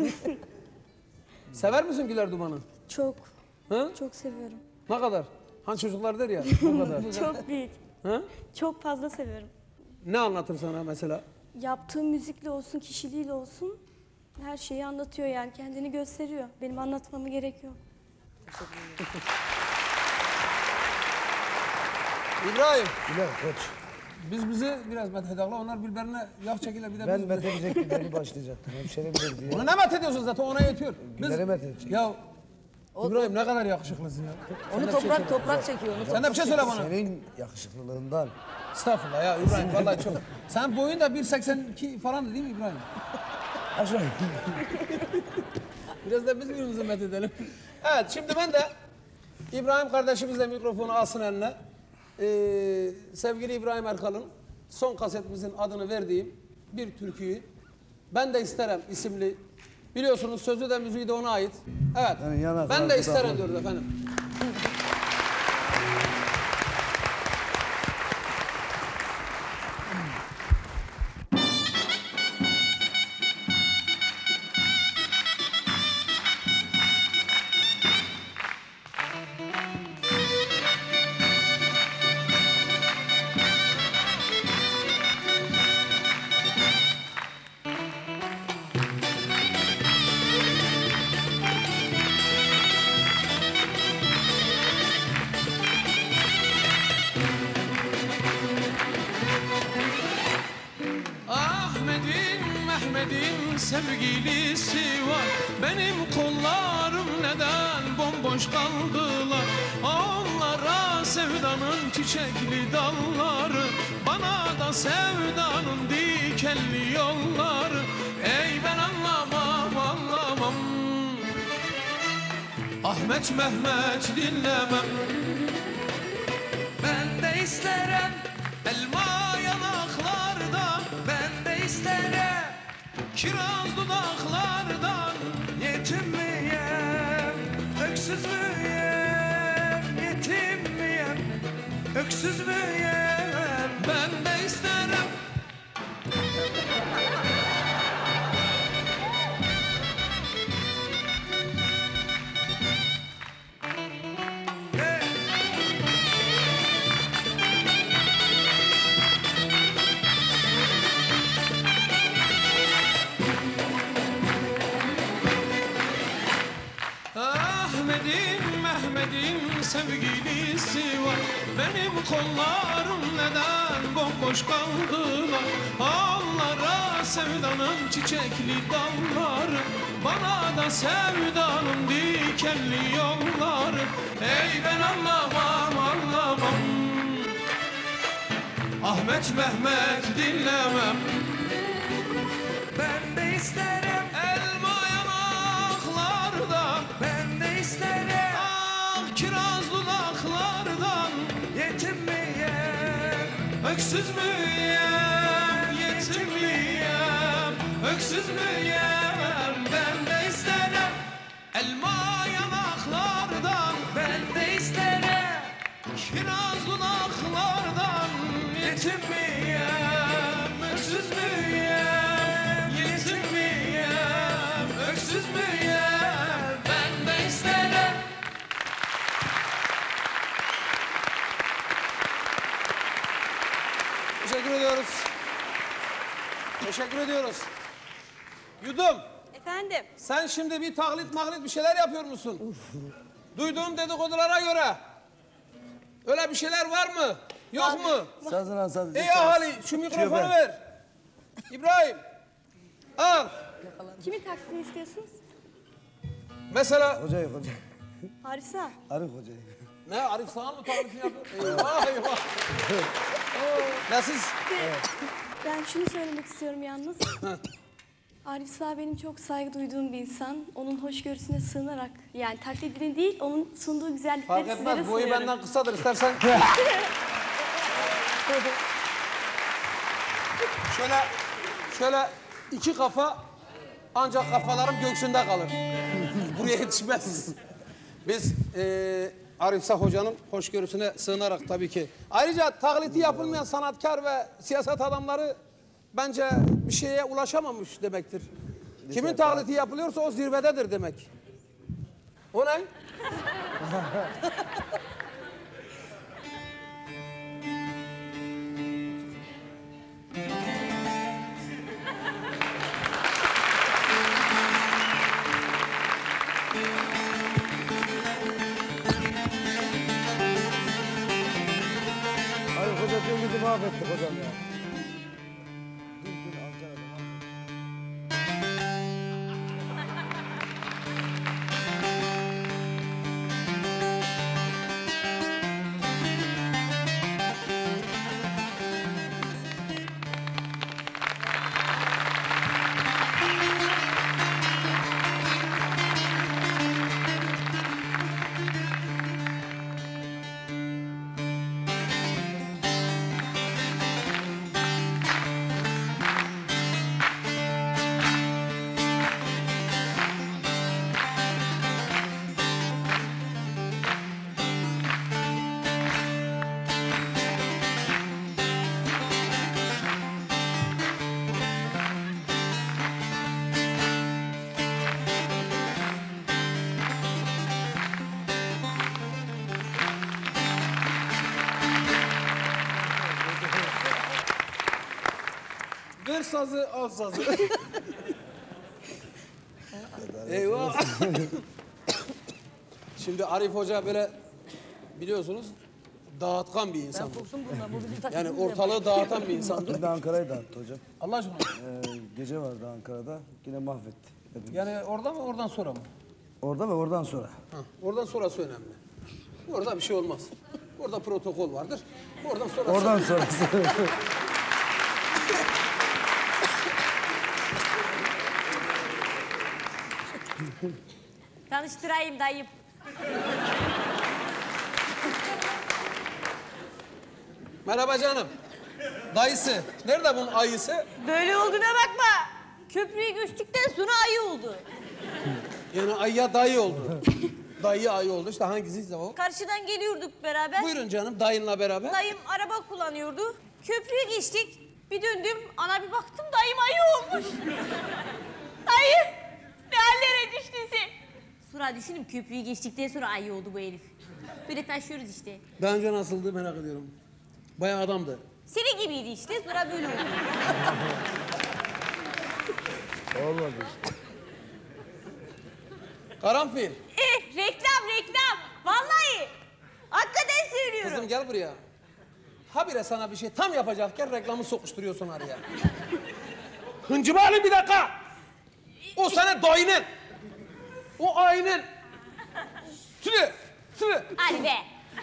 [SPEAKER 1] Sever misin Güler Duman'ı?
[SPEAKER 4] Çok,
[SPEAKER 1] Ha?
[SPEAKER 4] çok seviyorum.
[SPEAKER 1] Ne kadar? Hani çocuklar der ya, ne kadar?
[SPEAKER 4] Çok büyük.
[SPEAKER 1] Ha?
[SPEAKER 4] Çok fazla seviyorum.
[SPEAKER 1] Ne anlatır sana mesela?
[SPEAKER 4] Yaptığı müzikle olsun, kişiliğiyle olsun her şeyi anlatıyor yani. Kendini gösteriyor. Benim anlatmama gerek yok.
[SPEAKER 1] İbrahim,
[SPEAKER 3] Bilal koç.
[SPEAKER 1] biz bizi biraz methedakla, onlar birbirine yağ çekiler bir de
[SPEAKER 3] Ben
[SPEAKER 1] biz...
[SPEAKER 3] methedecektim, beni başlayacaktım. Hemşerim bir diye.
[SPEAKER 1] Onu ne methediyorsun zaten, ona yetiyor.
[SPEAKER 3] Güler'e methedecek.
[SPEAKER 1] Ya İbrahim ne kadar yakışıklısın ya. Sen
[SPEAKER 6] Onu
[SPEAKER 1] de bir şey
[SPEAKER 6] toprak
[SPEAKER 1] söyle.
[SPEAKER 6] toprak çekiyor. Onu
[SPEAKER 1] Sen de bir şey söyle bana.
[SPEAKER 3] Senin yakışıklılığından.
[SPEAKER 1] Estağfurullah ya İbrahim, vallahi çok. Sen boyun da bir seksen iki falan değil mi İbrahim?
[SPEAKER 3] Aşağı.
[SPEAKER 1] Biraz da biz birbirimizi methedelim. Evet, şimdi ben de İbrahim kardeşimizle mikrofonu alsın eline. Ee, sevgili İbrahim Erkal'ın son kasetimizin adını verdiğim bir türküyü Ben de İsterim isimli, biliyorsunuz sözü de müziği de ona ait. Evet,
[SPEAKER 3] Yani yanar,
[SPEAKER 1] ben de
[SPEAKER 3] farkı
[SPEAKER 1] isterim
[SPEAKER 3] da-
[SPEAKER 1] diyoruz efendim. Ahmet'in, Mehmet'in sevgilisi var. Benim kollarım neden bomboş kaldılar? Onlara sevdanın çiçekli dalları, bana da sevdanın dikenli yolları. Ey ben anlamam, anlamam. Ahmet, Mehmet dinlemem. Ben de isterim elma yanaklardan, ben de isterim kiraz dudaklardan. Yetim miyim, öksüz müyüm, yetim miyim, öksüz müyüm? Ben de isterim. Ahmet'in, Mehmet'in sevgilisi var. Benim kollarım neden bomboş kaldılar? Onlara sevdanın çiçekli dalları, bana da sevdanın dikenli yolları. Ey ben anlamam, anlamam. Ahmet, Mehmet dinlemem. Ben de isterim elma yanaklardan, ben de isterim ah kiraz dudaklardan. Yetim miyim, öksüz müyüm, yetim miyim, öksüz müyüm? Ben de isterim elma yanaklardan. kiraz dudaklardan yetim miyim, öksüz müyüm, yetim miyim, öksüz müyüm, ben de isterim. Teşekkür ediyoruz. Teşekkür ediyoruz. Yudum,
[SPEAKER 2] Efendim?
[SPEAKER 1] sen şimdi bir taklit maklit bir şeyler yapıyor musun? Duyduğum dedikodulara göre. Öyle bir şeyler var mı? Yok mu?
[SPEAKER 3] Sazına sadece
[SPEAKER 1] Ey ahali şu mikrofonu
[SPEAKER 3] ben.
[SPEAKER 1] ver. İbrahim. Al.
[SPEAKER 4] Kimin taksini istiyorsunuz?
[SPEAKER 1] Mesela
[SPEAKER 3] Hocayı hoca.
[SPEAKER 4] Arisa.
[SPEAKER 3] Arif hocayı.
[SPEAKER 1] ne Arif sana mı taklitini yapıyor? Eyvah eyvah. Ne siz?
[SPEAKER 4] Ben şunu söylemek istiyorum yalnız. Arif Sağ benim çok saygı duyduğum bir insan. Onun hoşgörüsüne sığınarak, yani taklidini değil, onun sunduğu güzellikleri
[SPEAKER 1] Fark
[SPEAKER 4] sizlere
[SPEAKER 1] etmez boyu
[SPEAKER 4] sunuyorum.
[SPEAKER 1] benden kısadır istersen. şöyle şöyle iki kafa ancak kafalarım göksünde kalır. Buraya yetişmez. Biz eee Arif Sağ Hoca'nın hoşgörüsüne sığınarak tabii ki. Ayrıca taklidi yapılmayan sanatkar ve siyaset adamları bence bir şeye ulaşamamış demektir. Kimin taklidi yapılıyorsa o zirvededir demek. O ne?
[SPEAKER 3] Arif hoca dün bizi mahvettik hocam ya. Dün dün Ankara'da mahvettik.
[SPEAKER 1] Ver sazı, al sazı. Eyvah. Şimdi Arif Hoca böyle biliyorsunuz dağıtkan bir
[SPEAKER 6] Ben
[SPEAKER 1] insan.
[SPEAKER 6] korktum bundan. Bu bizim
[SPEAKER 1] Yani
[SPEAKER 6] taklidimiz
[SPEAKER 1] ortalığı dağıtan bir insandır.
[SPEAKER 3] Bir de Ankara'yı dağıttı hocam.
[SPEAKER 1] Allah aşkına.
[SPEAKER 3] Ee, gece vardı Ankara'da. Yine mahvetti. hepimizi.
[SPEAKER 1] Yani orada mı oradan sonra mı?
[SPEAKER 3] Orada ve oradan sonra.
[SPEAKER 1] Ha, oradan sonrası önemli. Orada bir şey olmaz. Orada protokol vardır. Oradan sonrası.
[SPEAKER 3] Oradan sonrası.
[SPEAKER 2] Tanıştırayım dayım.
[SPEAKER 1] Merhaba canım. Dayısı. Nerede bunun ayısı?
[SPEAKER 2] Böyle olduğuna bakma. Köprüyü geçtikten sonra ayı oldu.
[SPEAKER 1] Yani ayıya dayı oldu. Dayı ayı oldu. İşte hangisiyse o.
[SPEAKER 2] Karşıdan geliyorduk beraber.
[SPEAKER 1] Buyurun canım dayınla beraber.
[SPEAKER 2] Dayım araba kullanıyordu. Köprüyü geçtik. Bir döndüm, ana bir baktım dayım ayı olmuş. Dayı, ne hallere düştün sen? Sonra düşündüm köprüyü geçtikten sonra ayı oldu bu herif. Böyle taşıyoruz işte.
[SPEAKER 1] Daha önce nasıldı merak ediyorum. Bayağı adamdı.
[SPEAKER 2] Senin gibiydi işte, sonra böyle oldu.
[SPEAKER 3] Olmadı.
[SPEAKER 1] Karanfil.
[SPEAKER 2] Eh, reklam, reklam. Vallahi. Hakikaten söylüyorum.
[SPEAKER 1] Kızım gel buraya. Habire sana bir şey tam yapacakken reklamı sokuşturuyorsun araya. Hıncımı alın bir dakika. O senin dayının. O ayının. Tüle, tüle.
[SPEAKER 2] Hadi be.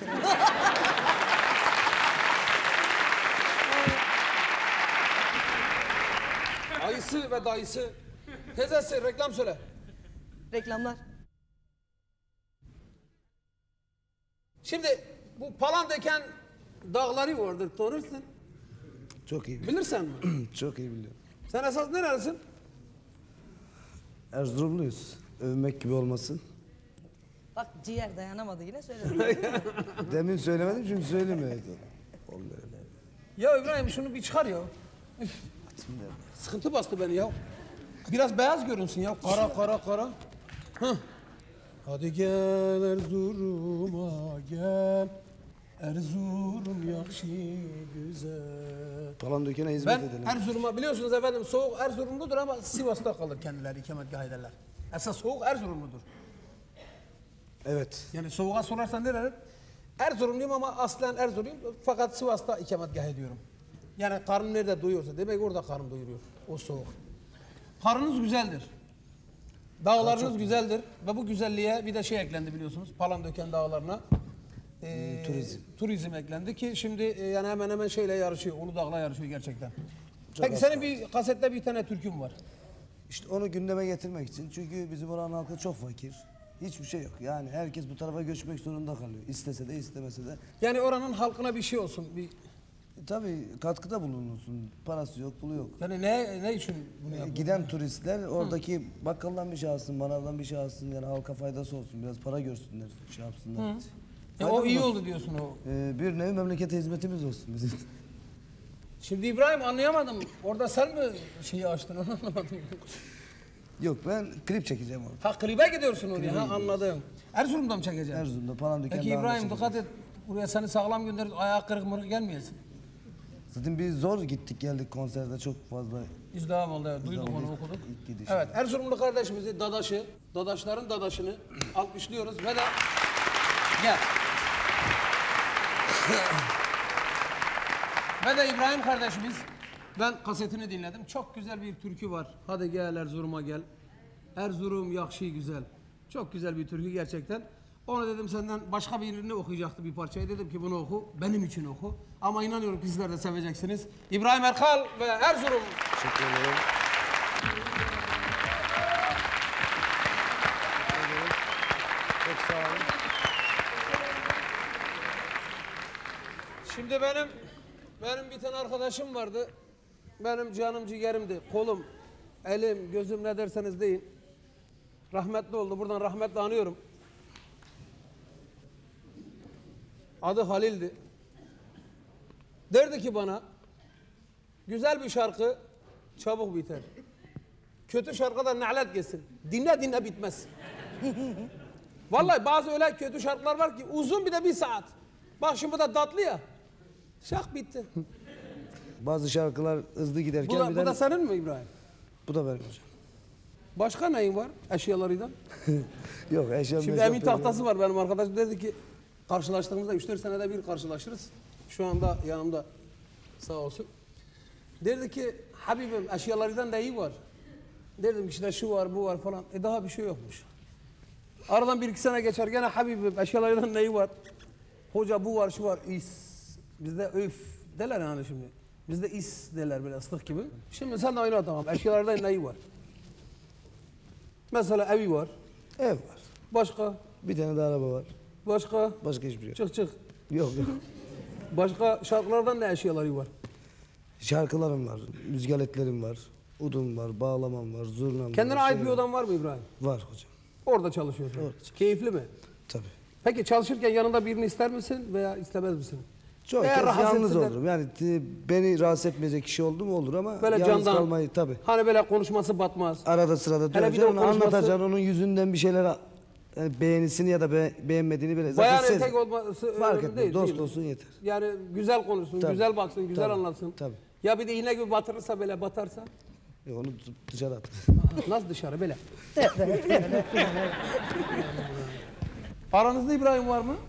[SPEAKER 1] Ayısı ve dayısı. Teyzesi reklam söyle.
[SPEAKER 6] Reklamlar.
[SPEAKER 1] Şimdi bu Palandöken dağları vardır tanırsın.
[SPEAKER 3] Çok iyi.
[SPEAKER 1] Bilirsen mi?
[SPEAKER 3] Çok iyi biliyorum.
[SPEAKER 1] Sen esas nerelisin?
[SPEAKER 3] Erzurumluyuz. Övmek gibi olmasın.
[SPEAKER 6] Bak ciğer dayanamadı yine söyledim.
[SPEAKER 3] Demin söylemedim çünkü söylemiyor.
[SPEAKER 1] Ya İbrahim şunu bir çıkar ya. Üf. Sıkıntı bastı beni ya. Biraz beyaz görünsün ya. Kara kara kara. Hah. Hadi gel Erzurum'a gel. Erzurum yakşı güzel.
[SPEAKER 3] Palandöken'e hizmet
[SPEAKER 1] Ben
[SPEAKER 3] edelim.
[SPEAKER 1] Erzurum'a biliyorsunuz efendim soğuk Erzurumludur ama Sivas'ta kalır kendileri ikametgah ederler. Esas soğuk Erzurumludur.
[SPEAKER 3] Evet.
[SPEAKER 1] Yani soğuğa sorarsan nereler? Erzurumluyum ama aslen Erzurumluyum fakat Sivas'ta ikametgah ediyorum. Yani karnım nerede doyuyorsa demek orada karnım doyuruyor. O soğuk. Karnınız güzeldir. Dağlarınız güzeldir ve bu güzelliğe bir de şey eklendi biliyorsunuz. Palandöken dağlarına. e,
[SPEAKER 3] turizm.
[SPEAKER 1] Turizm eklendi ki şimdi e, yani hemen hemen şeyle yarışıyor. Uludağ'la yarışıyor gerçekten. Peki senin bir kasette bir tane türkün var.
[SPEAKER 3] İşte onu gündeme getirmek için. Çünkü bizim oranın halkı çok fakir. Hiçbir şey yok. Yani herkes bu tarafa göçmek zorunda kalıyor. İstese de istemese de.
[SPEAKER 1] Yani oranın halkına bir şey olsun. Bir,
[SPEAKER 3] E, tabii katkıda bulunursun. Parası yok, pulu yok.
[SPEAKER 1] yani ne ne için bunu
[SPEAKER 3] E,
[SPEAKER 1] yapıyor?
[SPEAKER 3] giden turistler oradaki bakkaldan bir şey alsın, manavdan bir şey alsın. Yani halka faydası olsun. Biraz para görsünler, şey yapsınlar.
[SPEAKER 1] E,
[SPEAKER 3] Faydalı
[SPEAKER 1] o iyi
[SPEAKER 3] olsun.
[SPEAKER 1] oldu diyorsun o.
[SPEAKER 3] E, bir nevi memlekete hizmetimiz olsun bizim.
[SPEAKER 1] Şimdi İbrahim anlayamadım. Orada sen mi şeyi açtın onu anlamadım.
[SPEAKER 3] Yok ben klip çekeceğim orada.
[SPEAKER 1] Ha klibe gidiyorsun oraya ha anladım. Erzurum'da mı çekeceksin?
[SPEAKER 3] Erzurum'da Palandöken
[SPEAKER 1] Peki
[SPEAKER 3] Dağı'nda
[SPEAKER 1] İbrahim
[SPEAKER 3] çekeceğim.
[SPEAKER 1] dikkat et. Buraya seni sağlam göndeririz. Ayağı kırık mırık gelmeyesin.
[SPEAKER 3] Zaten biz zor gittik geldik konserde çok fazla.
[SPEAKER 1] Biz devam oldu. Evet, duyduk
[SPEAKER 3] oldu.
[SPEAKER 1] onu okuduk.
[SPEAKER 3] İlk gidiş.
[SPEAKER 1] Evet Erzurumlu kardeşimizi dadaşı, dadaşların dadaşını alkışlıyoruz ve de gel. Ve de İbrahim kardeşimiz ben kasetini dinledim. Çok güzel bir türkü var. Hadi gel Erzurum'a gel. Erzurum yakşı güzel. Çok güzel bir türkü gerçekten. Onu dedim senden başka birini okuyacaktı bir parçayı. Dedim ki bunu oku. Benim için oku. Ama inanıyorum ki sizler de seveceksiniz. İbrahim Erkal ve Erzurum.
[SPEAKER 3] Teşekkür ederim. Çok sağ olun.
[SPEAKER 1] Şimdi benim benim bir tane arkadaşım vardı. Benim canım ciğerimdi. Kolum, elim, gözüm ne derseniz deyin. Rahmetli oldu. Buradan rahmetle anıyorum. Adı Halil'di. Derdi ki bana güzel bir şarkı çabuk biter. Kötü şarkı da nalet geçsin. Dinle dinle bitmez. Vallahi bazı öyle kötü şarkılar var ki uzun bir de bir saat. Bak şimdi bu da tatlı ya. Şak bitti.
[SPEAKER 3] Bazı şarkılar hızlı giderken
[SPEAKER 1] Bu da,
[SPEAKER 3] bir
[SPEAKER 1] bu
[SPEAKER 3] de...
[SPEAKER 1] da senin mi İbrahim?
[SPEAKER 3] Bu da benim hocam.
[SPEAKER 1] Başka neyin var eşyalarıyla?
[SPEAKER 3] Yok eşya
[SPEAKER 1] Şimdi
[SPEAKER 3] meşya
[SPEAKER 1] Emin
[SPEAKER 3] yapıyorum.
[SPEAKER 1] tahtası var benim arkadaşım dedi ki karşılaştığımızda üç dört senede bir karşılaşırız. Şu anda yanımda sağ olsun. Derdi ki Habibim eşyalarından da iyi var. Derdim işte şu var bu var falan. E daha bir şey yokmuş. Aradan bir iki sene geçer gene Habibim eşyalarından neyi var? Hoca bu var şu var is. Bizde öf derler yani şimdi. Bizde is derler böyle ıslık gibi. Şimdi sen de aynı tamam eşyalardan neyi var? Mesela evi var.
[SPEAKER 3] Ev var.
[SPEAKER 1] Başka?
[SPEAKER 3] Bir tane de araba var.
[SPEAKER 1] Başka?
[SPEAKER 3] Başka hiçbir şey yok.
[SPEAKER 1] Çık çık.
[SPEAKER 3] Yok yok.
[SPEAKER 1] Başka şarkılardan ne eşyaları var?
[SPEAKER 3] Şarkılarım var, müzik aletlerim var, udum var, bağlamam var, zurnam var.
[SPEAKER 1] Kendine ait
[SPEAKER 3] şey
[SPEAKER 1] bir odan var mı İbrahim?
[SPEAKER 3] Var hocam.
[SPEAKER 1] Orada çalışıyorsun.
[SPEAKER 3] Orada çalışıyorum.
[SPEAKER 1] Keyifli mi?
[SPEAKER 3] Tabii.
[SPEAKER 1] Peki çalışırken yanında birini ister misin veya istemez misin?
[SPEAKER 3] Çok
[SPEAKER 1] Eğer
[SPEAKER 3] kez
[SPEAKER 1] rahatsız
[SPEAKER 3] yalnız
[SPEAKER 1] eder-
[SPEAKER 3] olurum. Yani t- beni rahatsız etmeyecek kişi oldu mu olur ama
[SPEAKER 1] Böyle
[SPEAKER 3] yalnız
[SPEAKER 1] candan.
[SPEAKER 3] kalmayı tabii.
[SPEAKER 1] Hani böyle konuşması batmaz.
[SPEAKER 3] Arada sırada
[SPEAKER 1] Hele bir de
[SPEAKER 3] duracaksın,
[SPEAKER 1] o
[SPEAKER 3] onu
[SPEAKER 1] konuşması-
[SPEAKER 3] anlatacaksın, onun yüzünden bir şeyler yani beğenisini ya da be- beğenmediğini böyle
[SPEAKER 1] Bayan
[SPEAKER 3] zaten
[SPEAKER 1] erkek
[SPEAKER 3] sez-
[SPEAKER 1] olması
[SPEAKER 3] fark
[SPEAKER 1] önemli
[SPEAKER 3] etmez.
[SPEAKER 1] değil,
[SPEAKER 3] Dost
[SPEAKER 1] değil mi?
[SPEAKER 3] olsun yeter.
[SPEAKER 1] Yani güzel konuşsun,
[SPEAKER 3] Tabii.
[SPEAKER 1] güzel baksın, güzel
[SPEAKER 3] Tabii.
[SPEAKER 1] anlatsın.
[SPEAKER 3] Tabii.
[SPEAKER 1] Ya bir de iğne gibi batırırsa böyle batarsa.
[SPEAKER 3] E, onu d- dışarı at.
[SPEAKER 1] Nasıl dışarı böyle? Aranızda İbrahim var mı?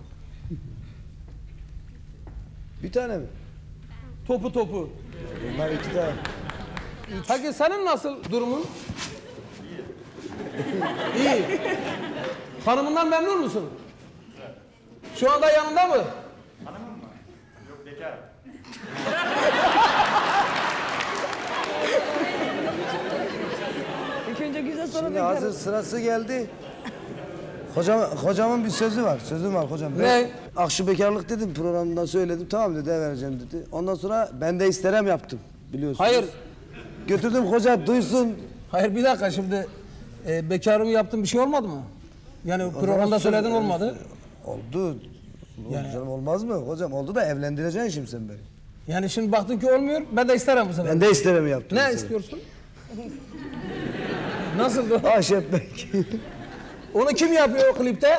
[SPEAKER 3] Bir tane mi?
[SPEAKER 1] Topu topu.
[SPEAKER 3] Bunlar iki tane.
[SPEAKER 1] Peki senin nasıl durumun? İyi. İyi. Hanımından memnun musun? Şu anda yanında mı?
[SPEAKER 7] Hanımım mı? Yok bekar.
[SPEAKER 6] İlk önce güzel sonra
[SPEAKER 3] Şimdi
[SPEAKER 6] bekar.
[SPEAKER 3] hazır sırası geldi. Hocam, hocamın bir sözü var. Sözüm var hocam. Ben
[SPEAKER 1] Ne?
[SPEAKER 3] Akşı bekarlık dedim programda söyledim. Tamam dedi vereceğim dedi. Ondan sonra ben de isterem yaptım biliyorsunuz.
[SPEAKER 1] Hayır.
[SPEAKER 3] Götürdüm hoca duysun.
[SPEAKER 1] Hayır bir dakika şimdi e, bekarım yaptım bir şey olmadı mı? Yani
[SPEAKER 3] O
[SPEAKER 1] programda
[SPEAKER 3] zaman
[SPEAKER 1] söyledin
[SPEAKER 3] söyle-
[SPEAKER 1] olmadı.
[SPEAKER 3] Oldu.
[SPEAKER 1] Yani-
[SPEAKER 3] Canım olmaz mı? Hocam oldu da evlendireceksin şimdi sen beni.
[SPEAKER 1] Yani şimdi baktın ki olmuyor, ben de isterim bu sefer.
[SPEAKER 3] Ben de isterim yaptım.
[SPEAKER 1] Ne istiyorsun? Nasıldı?
[SPEAKER 3] Aşep Bey.
[SPEAKER 1] Onu kim yapıyor o klipte?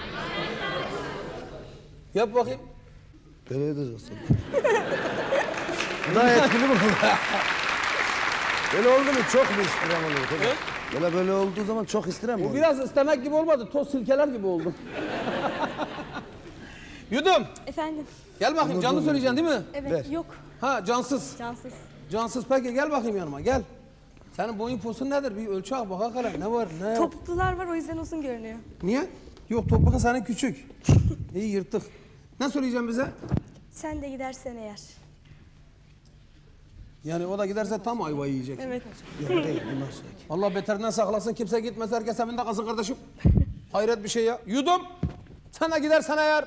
[SPEAKER 1] Yap bakayım.
[SPEAKER 3] Nereye edeceksin? Daha etkili mi? Böyle oldu mu çok mu istirham oluyor? Hocam? Böyle böyle olduğu zaman çok istirham
[SPEAKER 1] Bu
[SPEAKER 3] oluyor.
[SPEAKER 1] biraz istemek gibi olmadı, toz silkeler gibi oldu. Yudum,
[SPEAKER 4] Efendim?
[SPEAKER 1] gel bakayım, canlı söyleyeceksin değil mi?
[SPEAKER 4] Evet,
[SPEAKER 3] Ver.
[SPEAKER 4] yok.
[SPEAKER 1] Ha, cansız.
[SPEAKER 4] Cansız.
[SPEAKER 1] Cansız, peki gel bakayım yanıma, gel. Senin boyun posun nedir? Bir ölçü al, bak bakalım ne var, ne yok.
[SPEAKER 4] Topuklular var, o yüzden uzun görünüyor.
[SPEAKER 1] Niye? Yok, topukun senin küçük. İyi, yırttık. Ne söyleyeceğim bize?
[SPEAKER 4] Sen de gidersen eğer.
[SPEAKER 1] Yani o da giderse tam ayva yiyecek.
[SPEAKER 4] Evet.
[SPEAKER 3] Yok değil bundan sonra.
[SPEAKER 1] Allah beterinden saklasın, kimse gitmez, herkes evinde kalsın kardeşim. Hayret bir şey ya. Yudum, sen de gidersen eğer.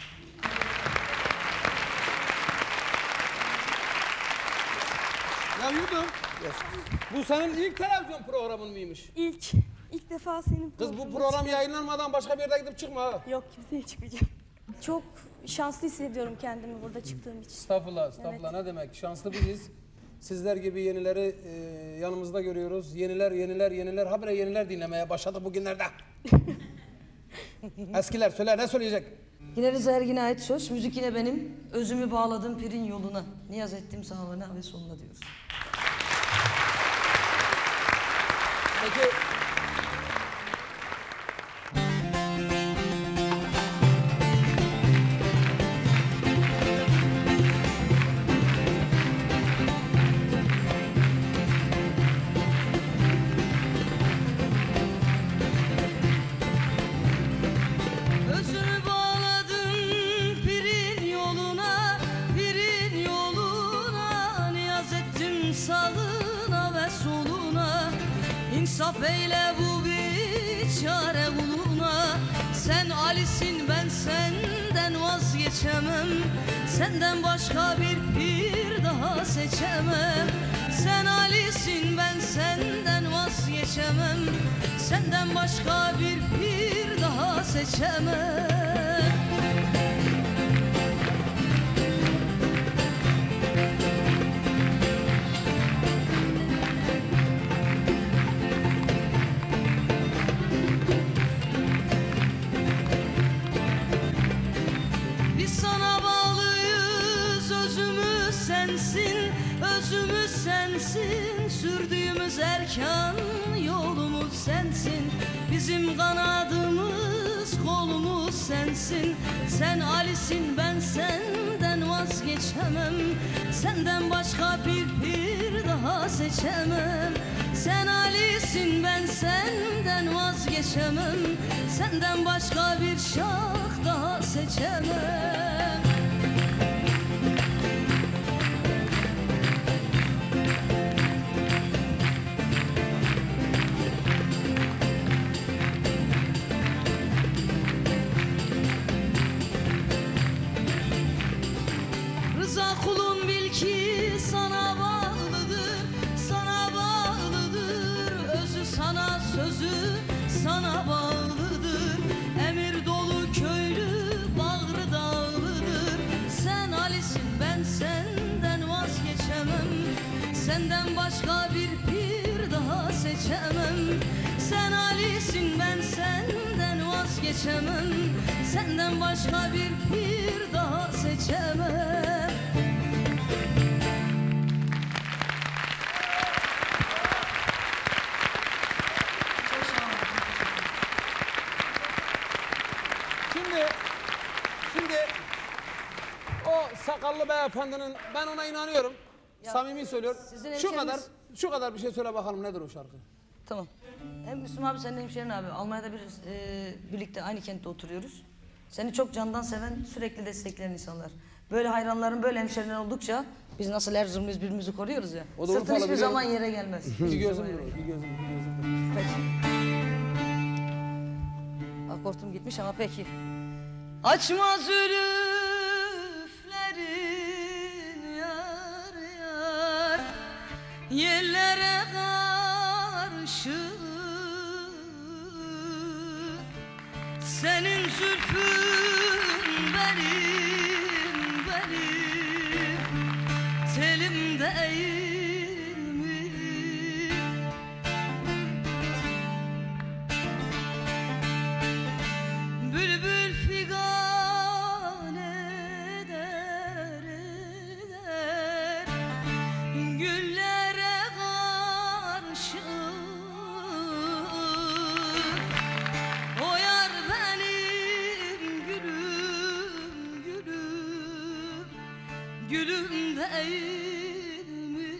[SPEAKER 1] Ya Yudum, bu senin ilk televizyon programın mıymış?
[SPEAKER 4] İlk, ilk defa senin
[SPEAKER 1] Kız bu
[SPEAKER 4] programına
[SPEAKER 1] program yayınlanmadan başka bir yerde gidip çıkma ha.
[SPEAKER 4] Yok, kimseye çıkmayacağım. Çok şanslı hissediyorum kendimi burada çıktığım için.
[SPEAKER 1] Estağfurullah, estağfurullah. Ne demek? Şanslı biziz. Sizler gibi yenileri e, yanımızda görüyoruz. Yeniler, yeniler, yeniler. Habire yeniler dinlemeye başladık bugünlerde. Eskiler söyler, ne söyleyecek?
[SPEAKER 6] Yine Rıza Ergin'e ait söz, müzik yine benim. Özümü bağladım pirin yoluna. Niyaz ettim sağına ve soluna diyoruz.
[SPEAKER 1] Peki.
[SPEAKER 5] Özünü bağladım pirin yoluna, pirin yoluna. Niyaz ettim sağına ve soluna. İnsaf eyle bu biçare kuluna. Sen Ali'sin, ben senden vazgeçemem. Senden başka bir pir daha seçemem. Sen Ali'sin, ben senden vazgeçemem. Senden başka bir pir daha seçemem. Biz sana bağlıyız, özümüz sensin, özümüz sensin. Sürdüğümüz erkan yolumuz sensin. Bizim kanadımız, kolumuz sensin. Sen Ali'sin, ben senden vazgeçemem. Senden başka bir pir daha seçemem. Sen Ali'sin, ben senden vazgeçemem. Senden başka bir şah daha seçemem. Rıza kulun bil ki sana bağlıdır, sana bağlıdır. Özü sana, sözü sana bağlıdır. Emir dolu köylü bağrı dağlıdır. Sen Ali'sin, ben senden vazgeçemem. Senden başka bir pir daha seçemem. Sen Ali'sin, ben senden vazgeçemem. Senden başka bir pir daha seçemem.
[SPEAKER 1] Şimdi, şimdi o sakallı beyefendinin, ben ona inanıyorum. Samimi söylüyorum.
[SPEAKER 6] sizin
[SPEAKER 1] Şu
[SPEAKER 6] hemşeriniz-
[SPEAKER 1] kadar, şu kadar bir şey söyle bakalım, nedir o şarkı?
[SPEAKER 6] Tamam. Hem Müslüm abi, senin hemşerin abi. Almanya'da bir e, birlikte aynı kentte oturuyoruz. Seni çok candan seven, sürekli destekleyen insanlar. Böyle hayranların, böyle hemşeriler oldukça biz nasıl Erzurumluyuz, birbirimizi koruyoruz ya.
[SPEAKER 1] O da
[SPEAKER 6] Sırtın
[SPEAKER 1] Urfalı,
[SPEAKER 6] hiçbir
[SPEAKER 1] biliyorum.
[SPEAKER 6] zaman yere gelmez.
[SPEAKER 1] Bir gözüm, bir gözüm, bir gözüm.
[SPEAKER 6] Peki. Akortum gitmiş ama peki. Açma zülüflerin yar yar yerlere karşı Senin zülfün benim, benim telim değil mi? Bülbül figan eder, eder güllere karşı. O yar benim gülüm, gülüm, gülüm değil mi?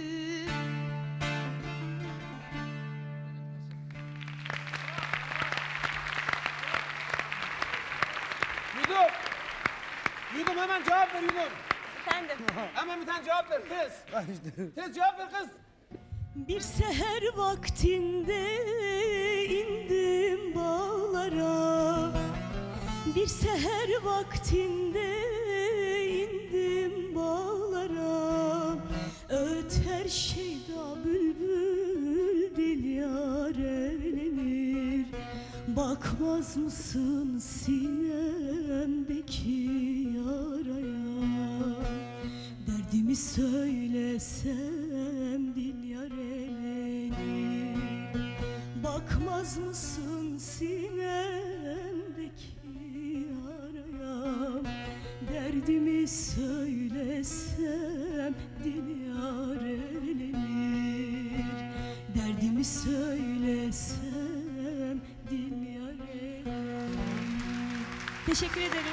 [SPEAKER 1] Yudum. Yudum hemen cevap ver Yudum.
[SPEAKER 2] Efendim.
[SPEAKER 1] Hemen bir tane cevap ver tez.
[SPEAKER 3] Ha işte.
[SPEAKER 1] Tez cevap ver kız.
[SPEAKER 5] Bir seher vaktinde indim bağlara, bir seher vaktinde indim bağlara. Öter şeyda bülbül dil yarelenir. Bakmaz mısın sinemdeki yaraya? Derdimi söylesem dil yarelenir. Bakmaz mısın sinemdeki yaraya? Derdimi söylesem dil yarelenir. Derdimi söylesem dil yarelenir. Teşekkür ederim.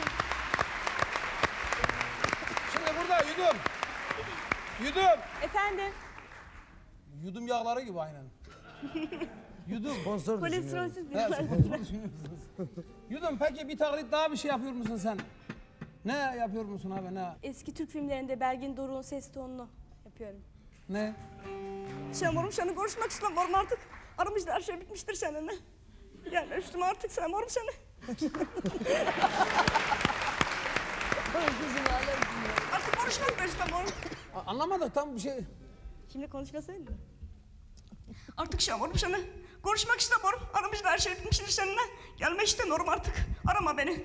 [SPEAKER 1] Şimdi burada Yudum. Yudum.
[SPEAKER 2] Efendim.
[SPEAKER 1] Yudum yağları gibi aynen. Yudum.
[SPEAKER 3] Sponsor düşünüyorum.
[SPEAKER 4] Kolesterolsüz
[SPEAKER 1] He,
[SPEAKER 4] diyorlar.
[SPEAKER 1] sponsor düşünüyorsunuz. Yudum peki bir taklit daha bir şey yapıyor musun sen? Ne yapıyor musun abi ne?
[SPEAKER 4] Eski Türk filmlerinde Belgin Doruk'un ses tonunu yapıyorum.
[SPEAKER 1] Ne?
[SPEAKER 8] Şemurum seni görüşmek istemiyorum artık. Aramızda her şey bitmiştir seninle. Gelme üstüme artık Şemurum seni. Artık konuşmak da istemiyorum.
[SPEAKER 1] A- Anlamadık tam bir şey.
[SPEAKER 4] Şimdi konuşmasaydın.
[SPEAKER 8] Artık Şemurum seni. Konuşmak istemiyorum. Aramızda her şey bitmiştir seninle. Gelme istemiyorum artık. Arama beni.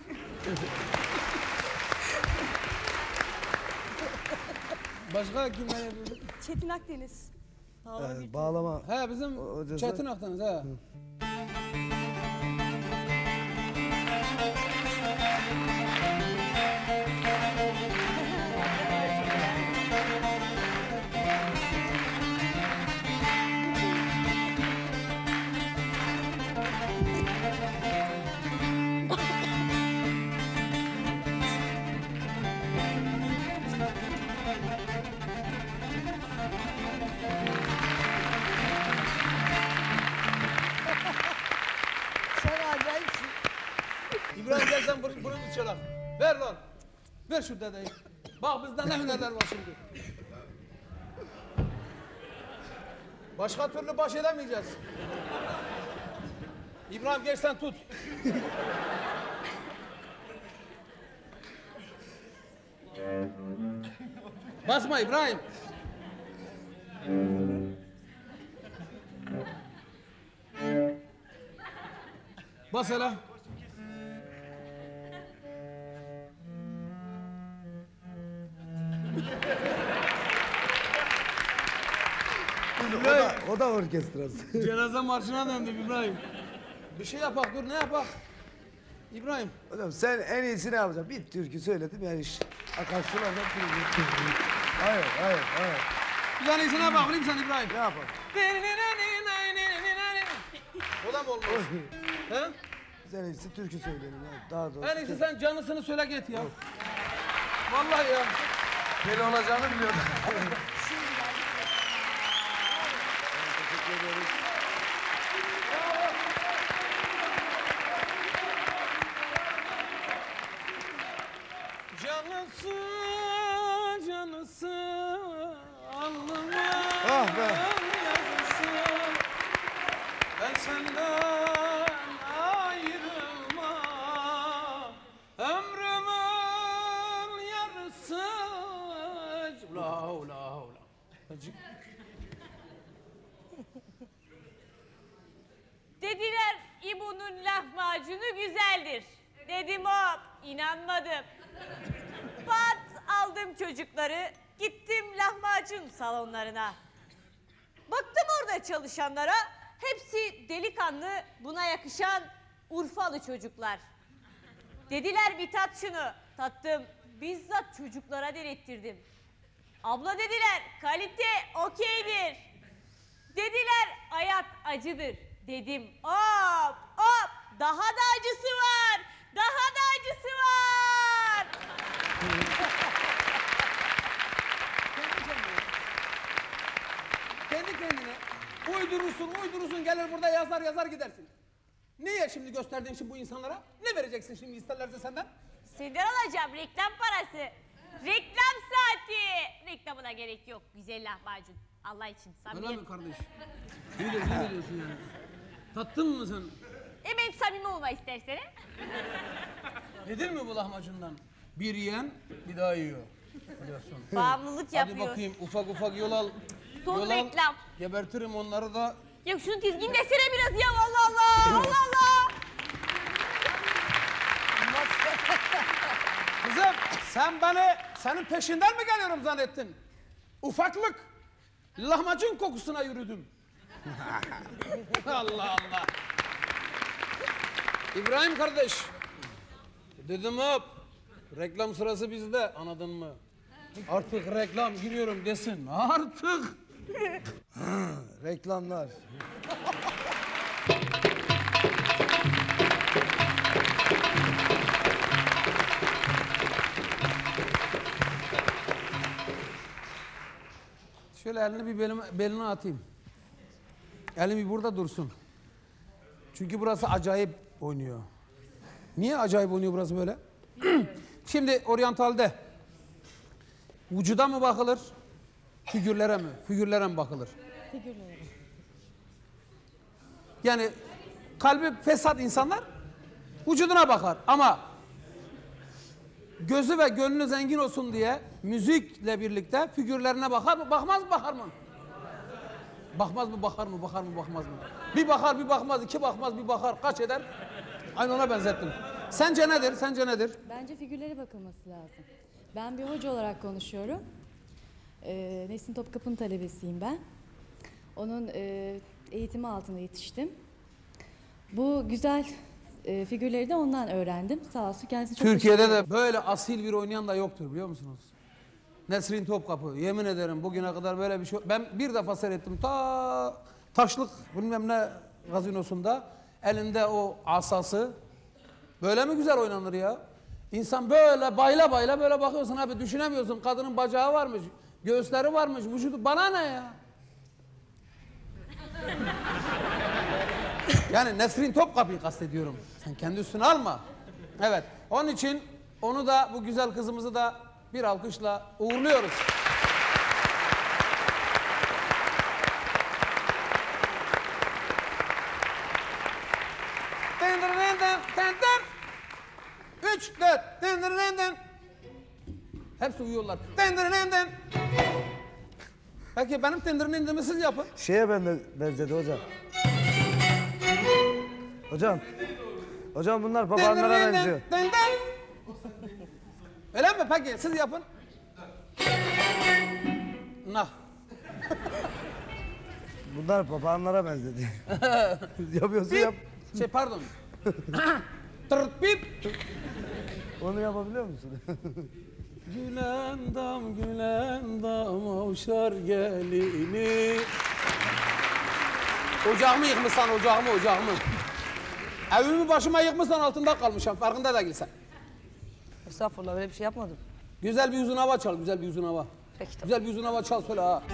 [SPEAKER 1] Başka kimler yapıyor?
[SPEAKER 4] Çetin Akdeniz. Bağlama
[SPEAKER 3] Ee,
[SPEAKER 4] bir
[SPEAKER 3] bağlama.
[SPEAKER 1] He bizim
[SPEAKER 3] O- hocası-
[SPEAKER 1] Çetin Akdeniz he.
[SPEAKER 6] Sen acayipsin.
[SPEAKER 1] İbrahim gel sen bunu, bunu çalak. Ver lan. Ver şu dedeyi. Bak bizde ne hünerler var şimdi. Başka türlü baş edemeyeceğiz. İbrahim gel sen tut. Basma İbrahim. Bas hele.
[SPEAKER 3] O da, o da orkestrası.
[SPEAKER 1] Cenaze marşına döndük İbrahim. Bir şey yapak dur ne yapak? İbrahim.
[SPEAKER 3] Hocam sen en iyisi ne yapacaksın? Bir türkü söyledim yani iş. Akarsulardan türkü. Hayır, hayır, hayır.
[SPEAKER 1] Bir tane iyisine bak bileyim sen İbrahim.
[SPEAKER 3] Ne yapalım?
[SPEAKER 1] O da mı olmaz? He?
[SPEAKER 3] Biz en iyisi türkü söyleyelim ya. Daha doğrusu.
[SPEAKER 1] En iyisi sen canısını söyle git ya. Vallahi ya.
[SPEAKER 3] Böyle olacağını biliyordum.
[SPEAKER 1] Canısı, canısı, alnıma
[SPEAKER 3] Ah be.
[SPEAKER 1] yazısı. Ben senden ayrılma, ömrümün yarısı. Ula ula ula.
[SPEAKER 2] Dediler İbo bunun lahmacunu güzeldir. Dedim hop, inanmadım. Pat aldım çocukları, gittim lahmacun salonlarına. Baktım orada çalışanlara, hepsi delikanlı, buna yakışan Urfalı çocuklar. Dediler bir tat şunu, tattım, bizzat çocuklara denettirdim. Abla dediler, kalite okeydir. Dediler, hayat acıdır. Dedim, hop hop, daha da acısı var, daha da acısı var.
[SPEAKER 1] Kendi kendine uydurursun, uydurursun, gelir burada yazar yazar gidersin. Niye şimdi gösterdiğin için bu insanlara? Ne vereceksin şimdi isterlerse senden?
[SPEAKER 2] Senden alacağım reklam parası. Reklam saati. Reklamına gerek yok. Güzel lahmacun. Allah için. Samimi.
[SPEAKER 1] Öyle mi kardeş? Ne diyorsun, ne diyorsun yani? Tattın mı sen?
[SPEAKER 2] Hemen samimi olma istersen.
[SPEAKER 1] Nedir mi bu lahmacundan? Bir yiyen bir daha yiyor. Biliyorsun.
[SPEAKER 2] Bağımlılık
[SPEAKER 1] Hadi
[SPEAKER 2] yapıyor.
[SPEAKER 1] bakayım ufak ufak yol al.
[SPEAKER 2] Son
[SPEAKER 1] yol
[SPEAKER 2] reklam.
[SPEAKER 1] Al, gebertirim onları da.
[SPEAKER 2] Ya şunu dizgin desene biraz ya. Allah Allah. Allah Allah.
[SPEAKER 1] Kızım sen beni senin peşinden mi geliyorum zannettin? Ufaklık. Lahmacun kokusuna yürüdüm. Allah Allah. İbrahim kardeş. Dedim hop. Reklam sırası bizde, anladın mı? Artık reklam giriyorum desin. Artık.
[SPEAKER 3] Reklamlar.
[SPEAKER 1] Şöyle elini bir belime, beline atayım. Elin bir burada dursun. Çünkü burası acayip oynuyor. Niye acayip oynuyor burası böyle? Şimdi oryantalde vücuda mı bakılır, figürlere mi? Figürlere mi bakılır?
[SPEAKER 9] Figürlere.
[SPEAKER 1] Yani kalbi fesat insanlar vücuduna bakar ama gözü ve gönlü zengin olsun diye müzikle birlikte figürlerine bakar mı? Bakmaz mı? Bakar mı? Bakmaz mı? Bakar mı? Bakar mı? Bakmaz mı? Bir bakar, bir bakmaz, iki bakmaz, bir bakar. Kaç eder? Aynı ona benzettim. Sence nedir? Sence nedir?
[SPEAKER 9] Bence figürlere bakılması lazım. Ben bir hoca olarak konuşuyorum. Ee, Nesin Topkapı'nın talebesiyim ben. Onun e, eğitimi altında yetiştim. Bu güzel e, figürleri de ondan öğrendim. Sağ olsun kendisi çok
[SPEAKER 1] Türkiye'de
[SPEAKER 9] teşekkür
[SPEAKER 1] de böyle asil bir oynayan da yoktur biliyor musunuz? Nesrin Topkapı. Yemin ederim bugüne kadar böyle bir şey... Ben bir defa seyrettim. Ta Taşlık bilmem ne gazinosunda elinde o asası. Böyle mi güzel oynanır ya? İnsan böyle bayla bayla böyle bakıyorsun abi, düşünemiyorsun. Kadının bacağı varmış, göğüsleri varmış, vücudu. Bana ne ya? Yani Nesrin Topkapı'yı kastediyorum. Sen kendi üstüne alma. Evet. Onun için onu da, bu güzel kızımızı da bir alkışla uğurluyoruz. Üç, dört. Hepsi uyuyorlar. Peki benim tendirinin siz yapın.
[SPEAKER 3] Şeye ben de benzedi hocam. Hocam. Hocam bunlar papağanlara benziyor.
[SPEAKER 1] Öyle mi? Peki siz yapın. Nah.
[SPEAKER 3] Bunlar papağanlara benzedi. Yapıyorsun
[SPEAKER 1] Bip.
[SPEAKER 3] yap.
[SPEAKER 1] Şey pardon. Tırt bip.
[SPEAKER 3] Onu yapabiliyor musun?
[SPEAKER 1] Gülen dam, gülen dam, avşar gelini. Ocağımı yıkmışsan, ocağımı, ocağımı. Evimi başıma yıkmışsan altında kalmışım, farkında değilsen.
[SPEAKER 6] Estağfurullah, böyle bir şey yapmadım.
[SPEAKER 1] Güzel bir uzun hava çal, güzel bir uzun hava.
[SPEAKER 6] Peki, tamam.
[SPEAKER 1] Güzel bir uzun hava çal, söyle ha.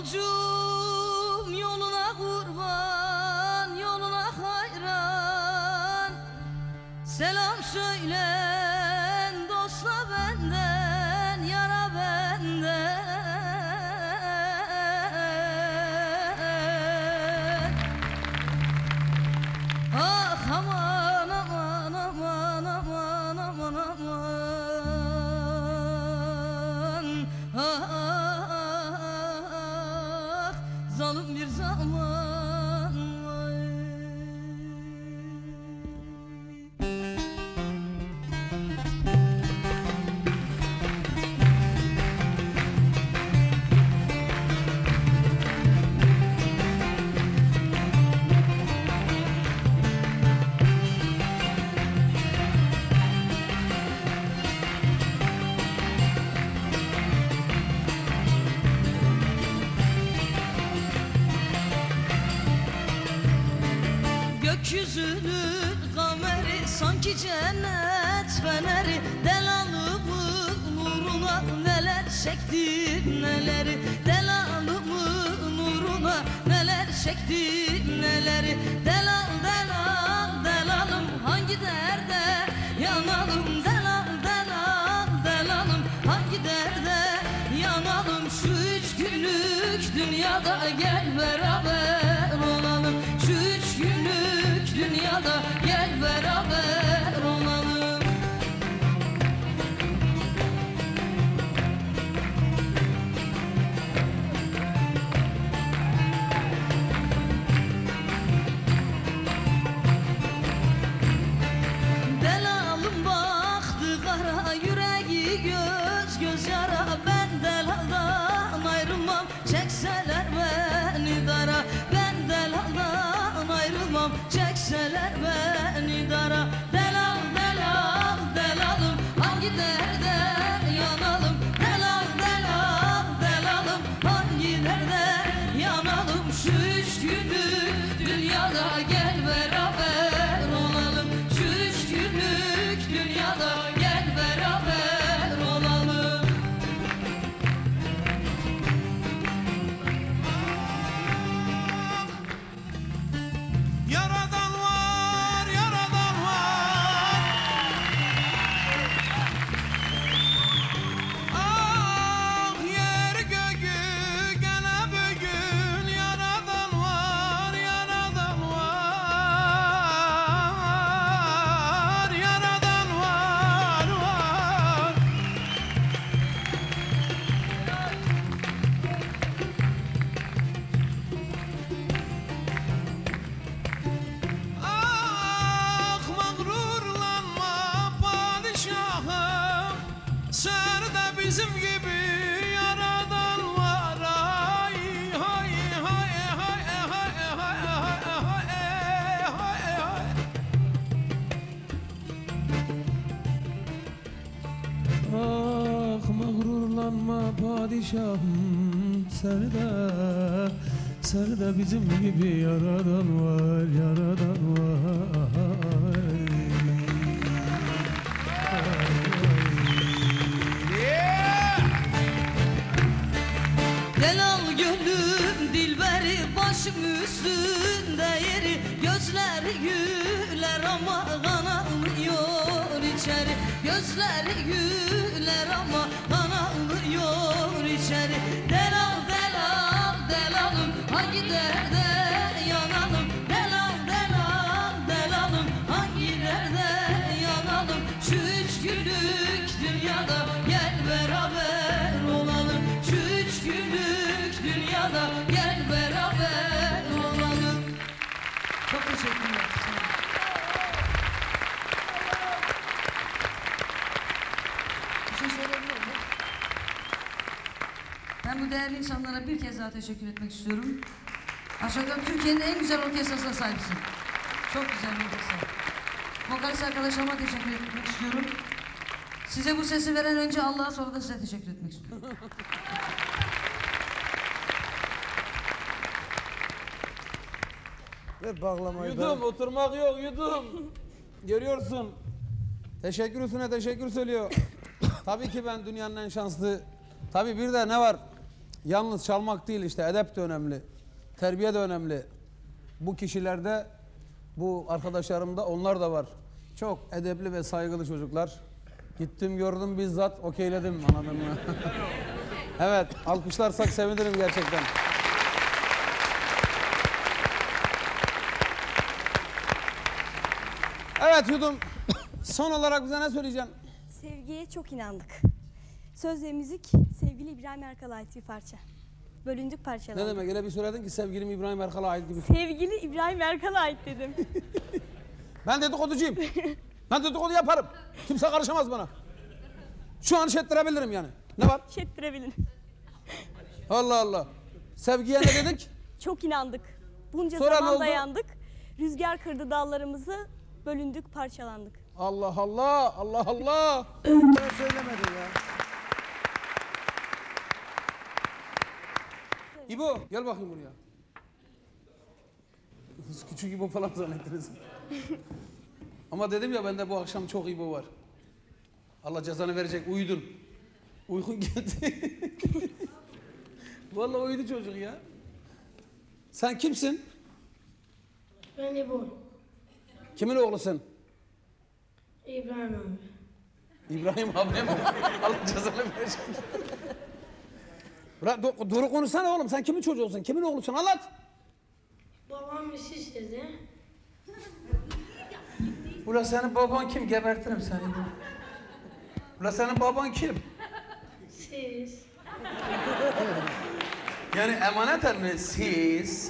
[SPEAKER 6] Yolcum yoluna kurban, yoluna hayran. Selam söylen dostla benden, yara benden. Ah aman aman aman aman aman aman. Ah, ah, ah, zalim bir zaman vay. Gökyüzünün kameri sanki cennet feneri. Delalımın nuruna neler çektim neleri. Delalımın nuruna neler çektim neleri. Delal delal delalım hangi derde yanalım. Delal delal delalım hangi derde yanalım. Şu üç günlük dünyada gel beraber olalım. Şu üç günlük dünyada gel beraber olalım. Delalım baktı kara, yüreği göz göz yara. Ben delaldan ayrılmam, çekseler beni dara. Ben delaldan ayrılmam, çekseler beni dara. Delal delal delalım hangi derde yanalım. Delal delal delalım hangi derde yanalım. Şu üç günlük dünyada gel beraber olalım. Şu üç günlük dünyada gel beraber olalım.
[SPEAKER 1] Yaradan var, yaradan var. Ah yer göğü gene bugün. Yaradan var, yaradan var. Yaradan var, var. Ah mağrurlanma padişahım. Sen de bizim gibi yaradan var. Ay hay hay hay hay hay hay hay hay. Ah mağrurlanma padişahım. Sen de sen de bizim gibi yaradan var, yaradan var.
[SPEAKER 6] Delal gönlüm dilberi başım üstünde yeri. Gözleri güler ama kanalıyor içeri. Gözleri güler ama kanalıyor içeri. Delal delal delalım hangi derde yanalım. Delal delal delalım hangi derde yanalım. Şu üç günlük dünyada gel beraber olalım. Şu üç günlük dünyada gel beraber olalım. Çok teşekkürler. Bir şey söyleyebilir miyim? Ben bu değerli insanlara bir kez daha teşekkür etmek istiyorum. Aşağıda Türkiye'nin en güzel orkestrasına sahipsin. Çok güzel bir orkestra. Vokalist arkadaşlarıma teşekkür etmek istiyorum. Size bu sesi veren önce Allah'a, sonra da size teşekkür etmek istiyorum.
[SPEAKER 3] Ve bağlamayı
[SPEAKER 1] Yudum, oturmak yok, yudum. Görüyorsun. Teşekkür üstüne teşekkür söylüyor. Tabii ki ben dünyanın en şanslı. Tabii bir de ne var? Yalnız çalmak değil işte, edep de önemli. Terbiye de önemli. Bu kişilerde, bu arkadaşlarımda onlar da var. Çok edepli ve saygılı çocuklar. Gittim gördüm bizzat okeyledim, anladın mı? Evet, alkışlarsak sevinirim gerçekten. Evet Yudum, son olarak bize ne söyleyeceksin?
[SPEAKER 4] Sevgiye çok inandık. Söz ve müzik sevgili İbrahim Erkal'a ait bir parça. Bölündük parçalar.
[SPEAKER 1] Ne demek? Öyle bir söyledin ki sevgilim İbrahim Erkal'a ait gibi.
[SPEAKER 4] Sevgili İbrahim Erkal'a ait dedim.
[SPEAKER 1] Ben dedikoducuyum. Ben dedikodu yaparım. Kimse karışamaz bana. Şu an şettirebilirim yani. Ne var?
[SPEAKER 4] Şettirebilin.
[SPEAKER 1] Allah Allah. Sevgiye ne dedik?
[SPEAKER 4] Çok inandık. Bunca
[SPEAKER 1] Sonra ne
[SPEAKER 4] zaman
[SPEAKER 1] oldu?
[SPEAKER 4] dayandık. Rüzgar kırdı dallarımızı. Bölündük, parçalandık.
[SPEAKER 1] Allah Allah, Allah Allah.
[SPEAKER 3] Ben söylemedim ya.
[SPEAKER 1] İbo, gel bakayım buraya. Siz küçük İbo falan zannettiniz. Ama dedim ya, bende bu akşam çok İbo var. Allah cezanı verecek, uyudun. Uykun geldi. Vallahi uyudu çocuk ya. Sen kimsin?
[SPEAKER 10] Ben İbo.
[SPEAKER 1] Kimin oğlusun?
[SPEAKER 10] İbrahim abi.
[SPEAKER 1] İbrahim abi mi? Allah cezanı verecek. Bırak, do doğru konuşsana oğlum. Sen kimin çocuğusun? Kimin oğlusun? Anlat.
[SPEAKER 10] Babam iş istedi.
[SPEAKER 1] Ula senin baban kim? Gebertirim seni. Ula senin baban kim?
[SPEAKER 10] Siz.
[SPEAKER 1] Yani emaneten mi? Siz.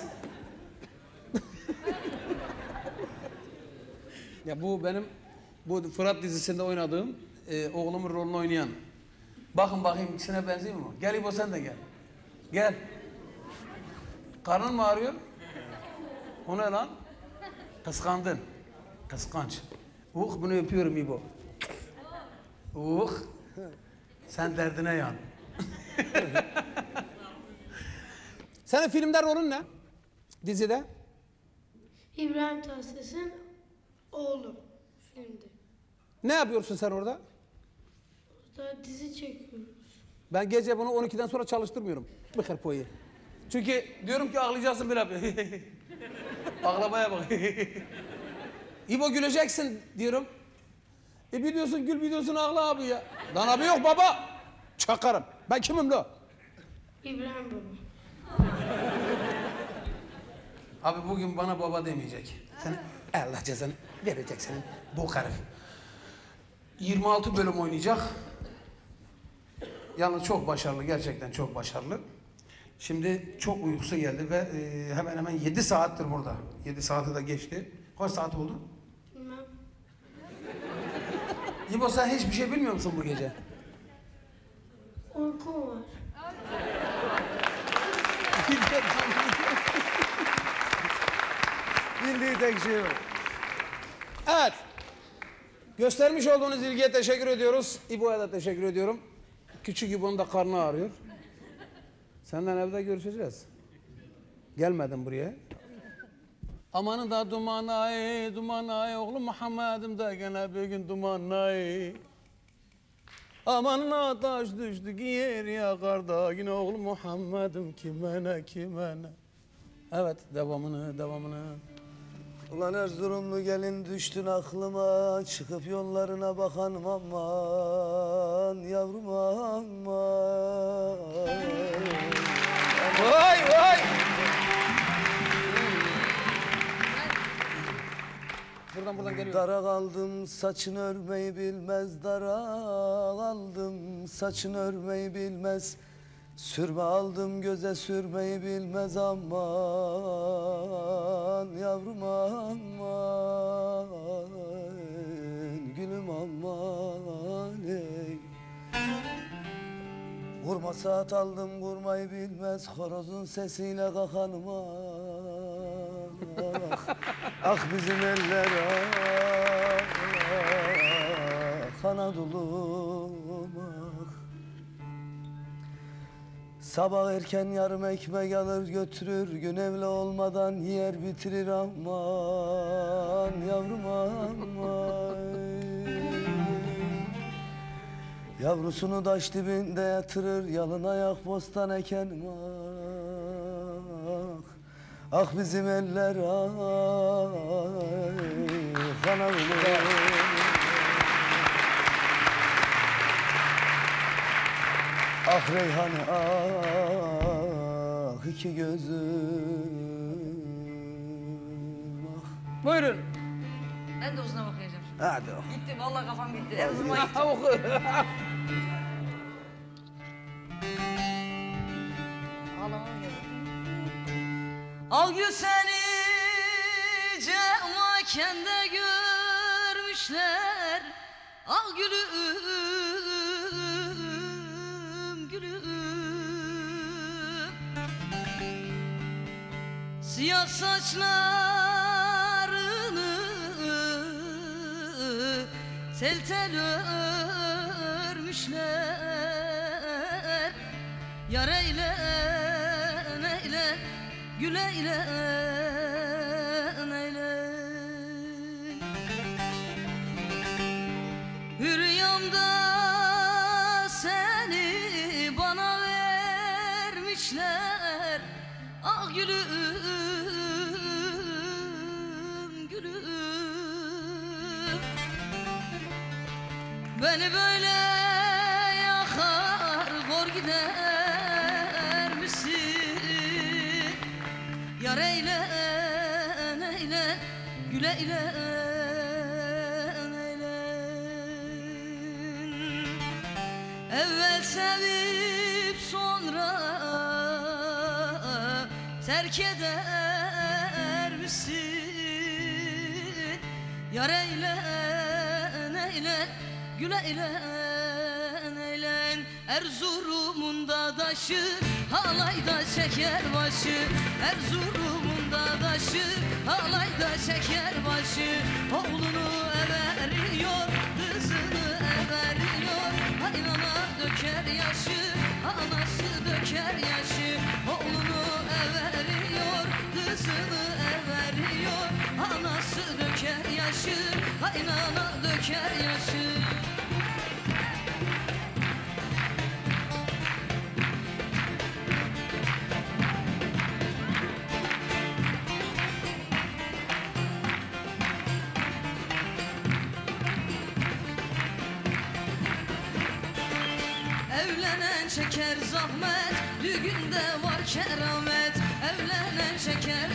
[SPEAKER 1] Ya bu benim, bu Fırat dizisinde oynadığım e, oğlumun rolünü oynayan. Bakın bakayım ikisine benziyor mu? Gel İbo, sen de gel. Gel. Karnın mı ağrıyor? O ne lan? Kıskandın. Kıskanç. Uh, bunu öpüyorum İbo. Uh. Sen derdine yan. Senin filmde rolün ne? Dizide?
[SPEAKER 10] İbrahim Tatlıses'in oğlu filmde.
[SPEAKER 1] Ne yapıyorsun sen orada?
[SPEAKER 10] Orada dizi çekiyoruz.
[SPEAKER 1] Ben gece bunu on ikiden sonra çalıştırmıyorum. Bir hırpoyu. Çünkü diyorum ki ağlayacaksın bir abi. Ağlamaya bak. İbo güleceksin diyorum. E bir diyorsun gül, bir diyorsun ağla abi ya. Lan abi yok baba. Çakarım. Ben kimim lo?
[SPEAKER 10] İbrahim baba.
[SPEAKER 1] Abi bugün bana baba demeyecek. Sen Allah cezanı verecek senin bu herif. yirmi altı bölüm oynayacak. Yalnız çok başarılı, gerçekten çok başarılı. Şimdi çok uykusu geldi ve e, hemen hemen yedi saattir burada. yedi saati de geçti. Kaç saat oldu?
[SPEAKER 10] Bilmem.
[SPEAKER 1] İbo, sen hiçbir şey bilmiyor musun bu gece?
[SPEAKER 10] Uykum var.
[SPEAKER 3] Bildiği tek şey o.
[SPEAKER 1] Evet. Göstermiş olduğunuz ilgiye teşekkür ediyoruz. İbo'ya da teşekkür ediyorum. Küçük İbo'nun da karnı ağrıyor. Senden evde görüşeceğiz. Gelmedin buraya. Amanın da duman ay, duman ay, oğlum Muhammed'im de gene bir gün duman ay. Amanın taş düştü yer yakar da yine oğlum Muhammed'im kime ne kime ne. Evet, devamını, devamını.
[SPEAKER 3] Ulan Erzurumlu gelin düştün aklıma, çıkıp yollarına bakan aman yavrum aman.
[SPEAKER 1] Vay vay! Buradan buradan geliyor.
[SPEAKER 3] Dara kaldım saçını örmeyi bilmez, dara kaldım saçını örmeyi bilmez. Sürme aldım göze sürmeyi bilmez aman yavrum aman gülüm aman ey. Vurma saat aldım vurmayı bilmez, horozun sesiyle kakanım ah. Ah bizim eller ah, Anadolu'm ah. Sabah erken yarım ekmek alır götürür, gün evli olmadan yer bitirir aman yavrum aman. Yavrusunu taş dibinde yatırır, yalın ayak bostan eken ah. Ah bizim eller ah, kana bulur. Ah Reyhan'ı ah, iki gözüm ah.
[SPEAKER 1] Buyurun.
[SPEAKER 6] Ben de uzuna bakacağım şimdi.
[SPEAKER 3] Hadi oku.
[SPEAKER 6] Gitti vallahi kafam gitti. Erzurum'a gitti.
[SPEAKER 1] Oku.
[SPEAKER 6] Ağlamam geldi. Al gül seni cemakende görmüşler. Al gülüm gülüm. Siyah saçlarını tel tel örmüşler. Yar eylen eylen gül eylen eylen. Hüryamda seni bana vermişler. Ah gülüm gülüm. Beni böyle yakar kor gider misin? Yar eylen eylen gül eylen eylen. Evvel sevip sonra terk eder misin? Yar eylen eylen gül eylen eylen. Erzurum'un dadaşı halayda çeker başı. Erzurum'un dadaşı halayda çeker başı. Oğlunu everiyor, kızını everiyor. Haynana döker yaşı, anası döker yaşı. Oğlunu everiyor, kızını everiyor. Anası döker yaşı, haynana döker yaşı. Evlenen çeker zahmet, düğünde var keramet. Evlenen çeker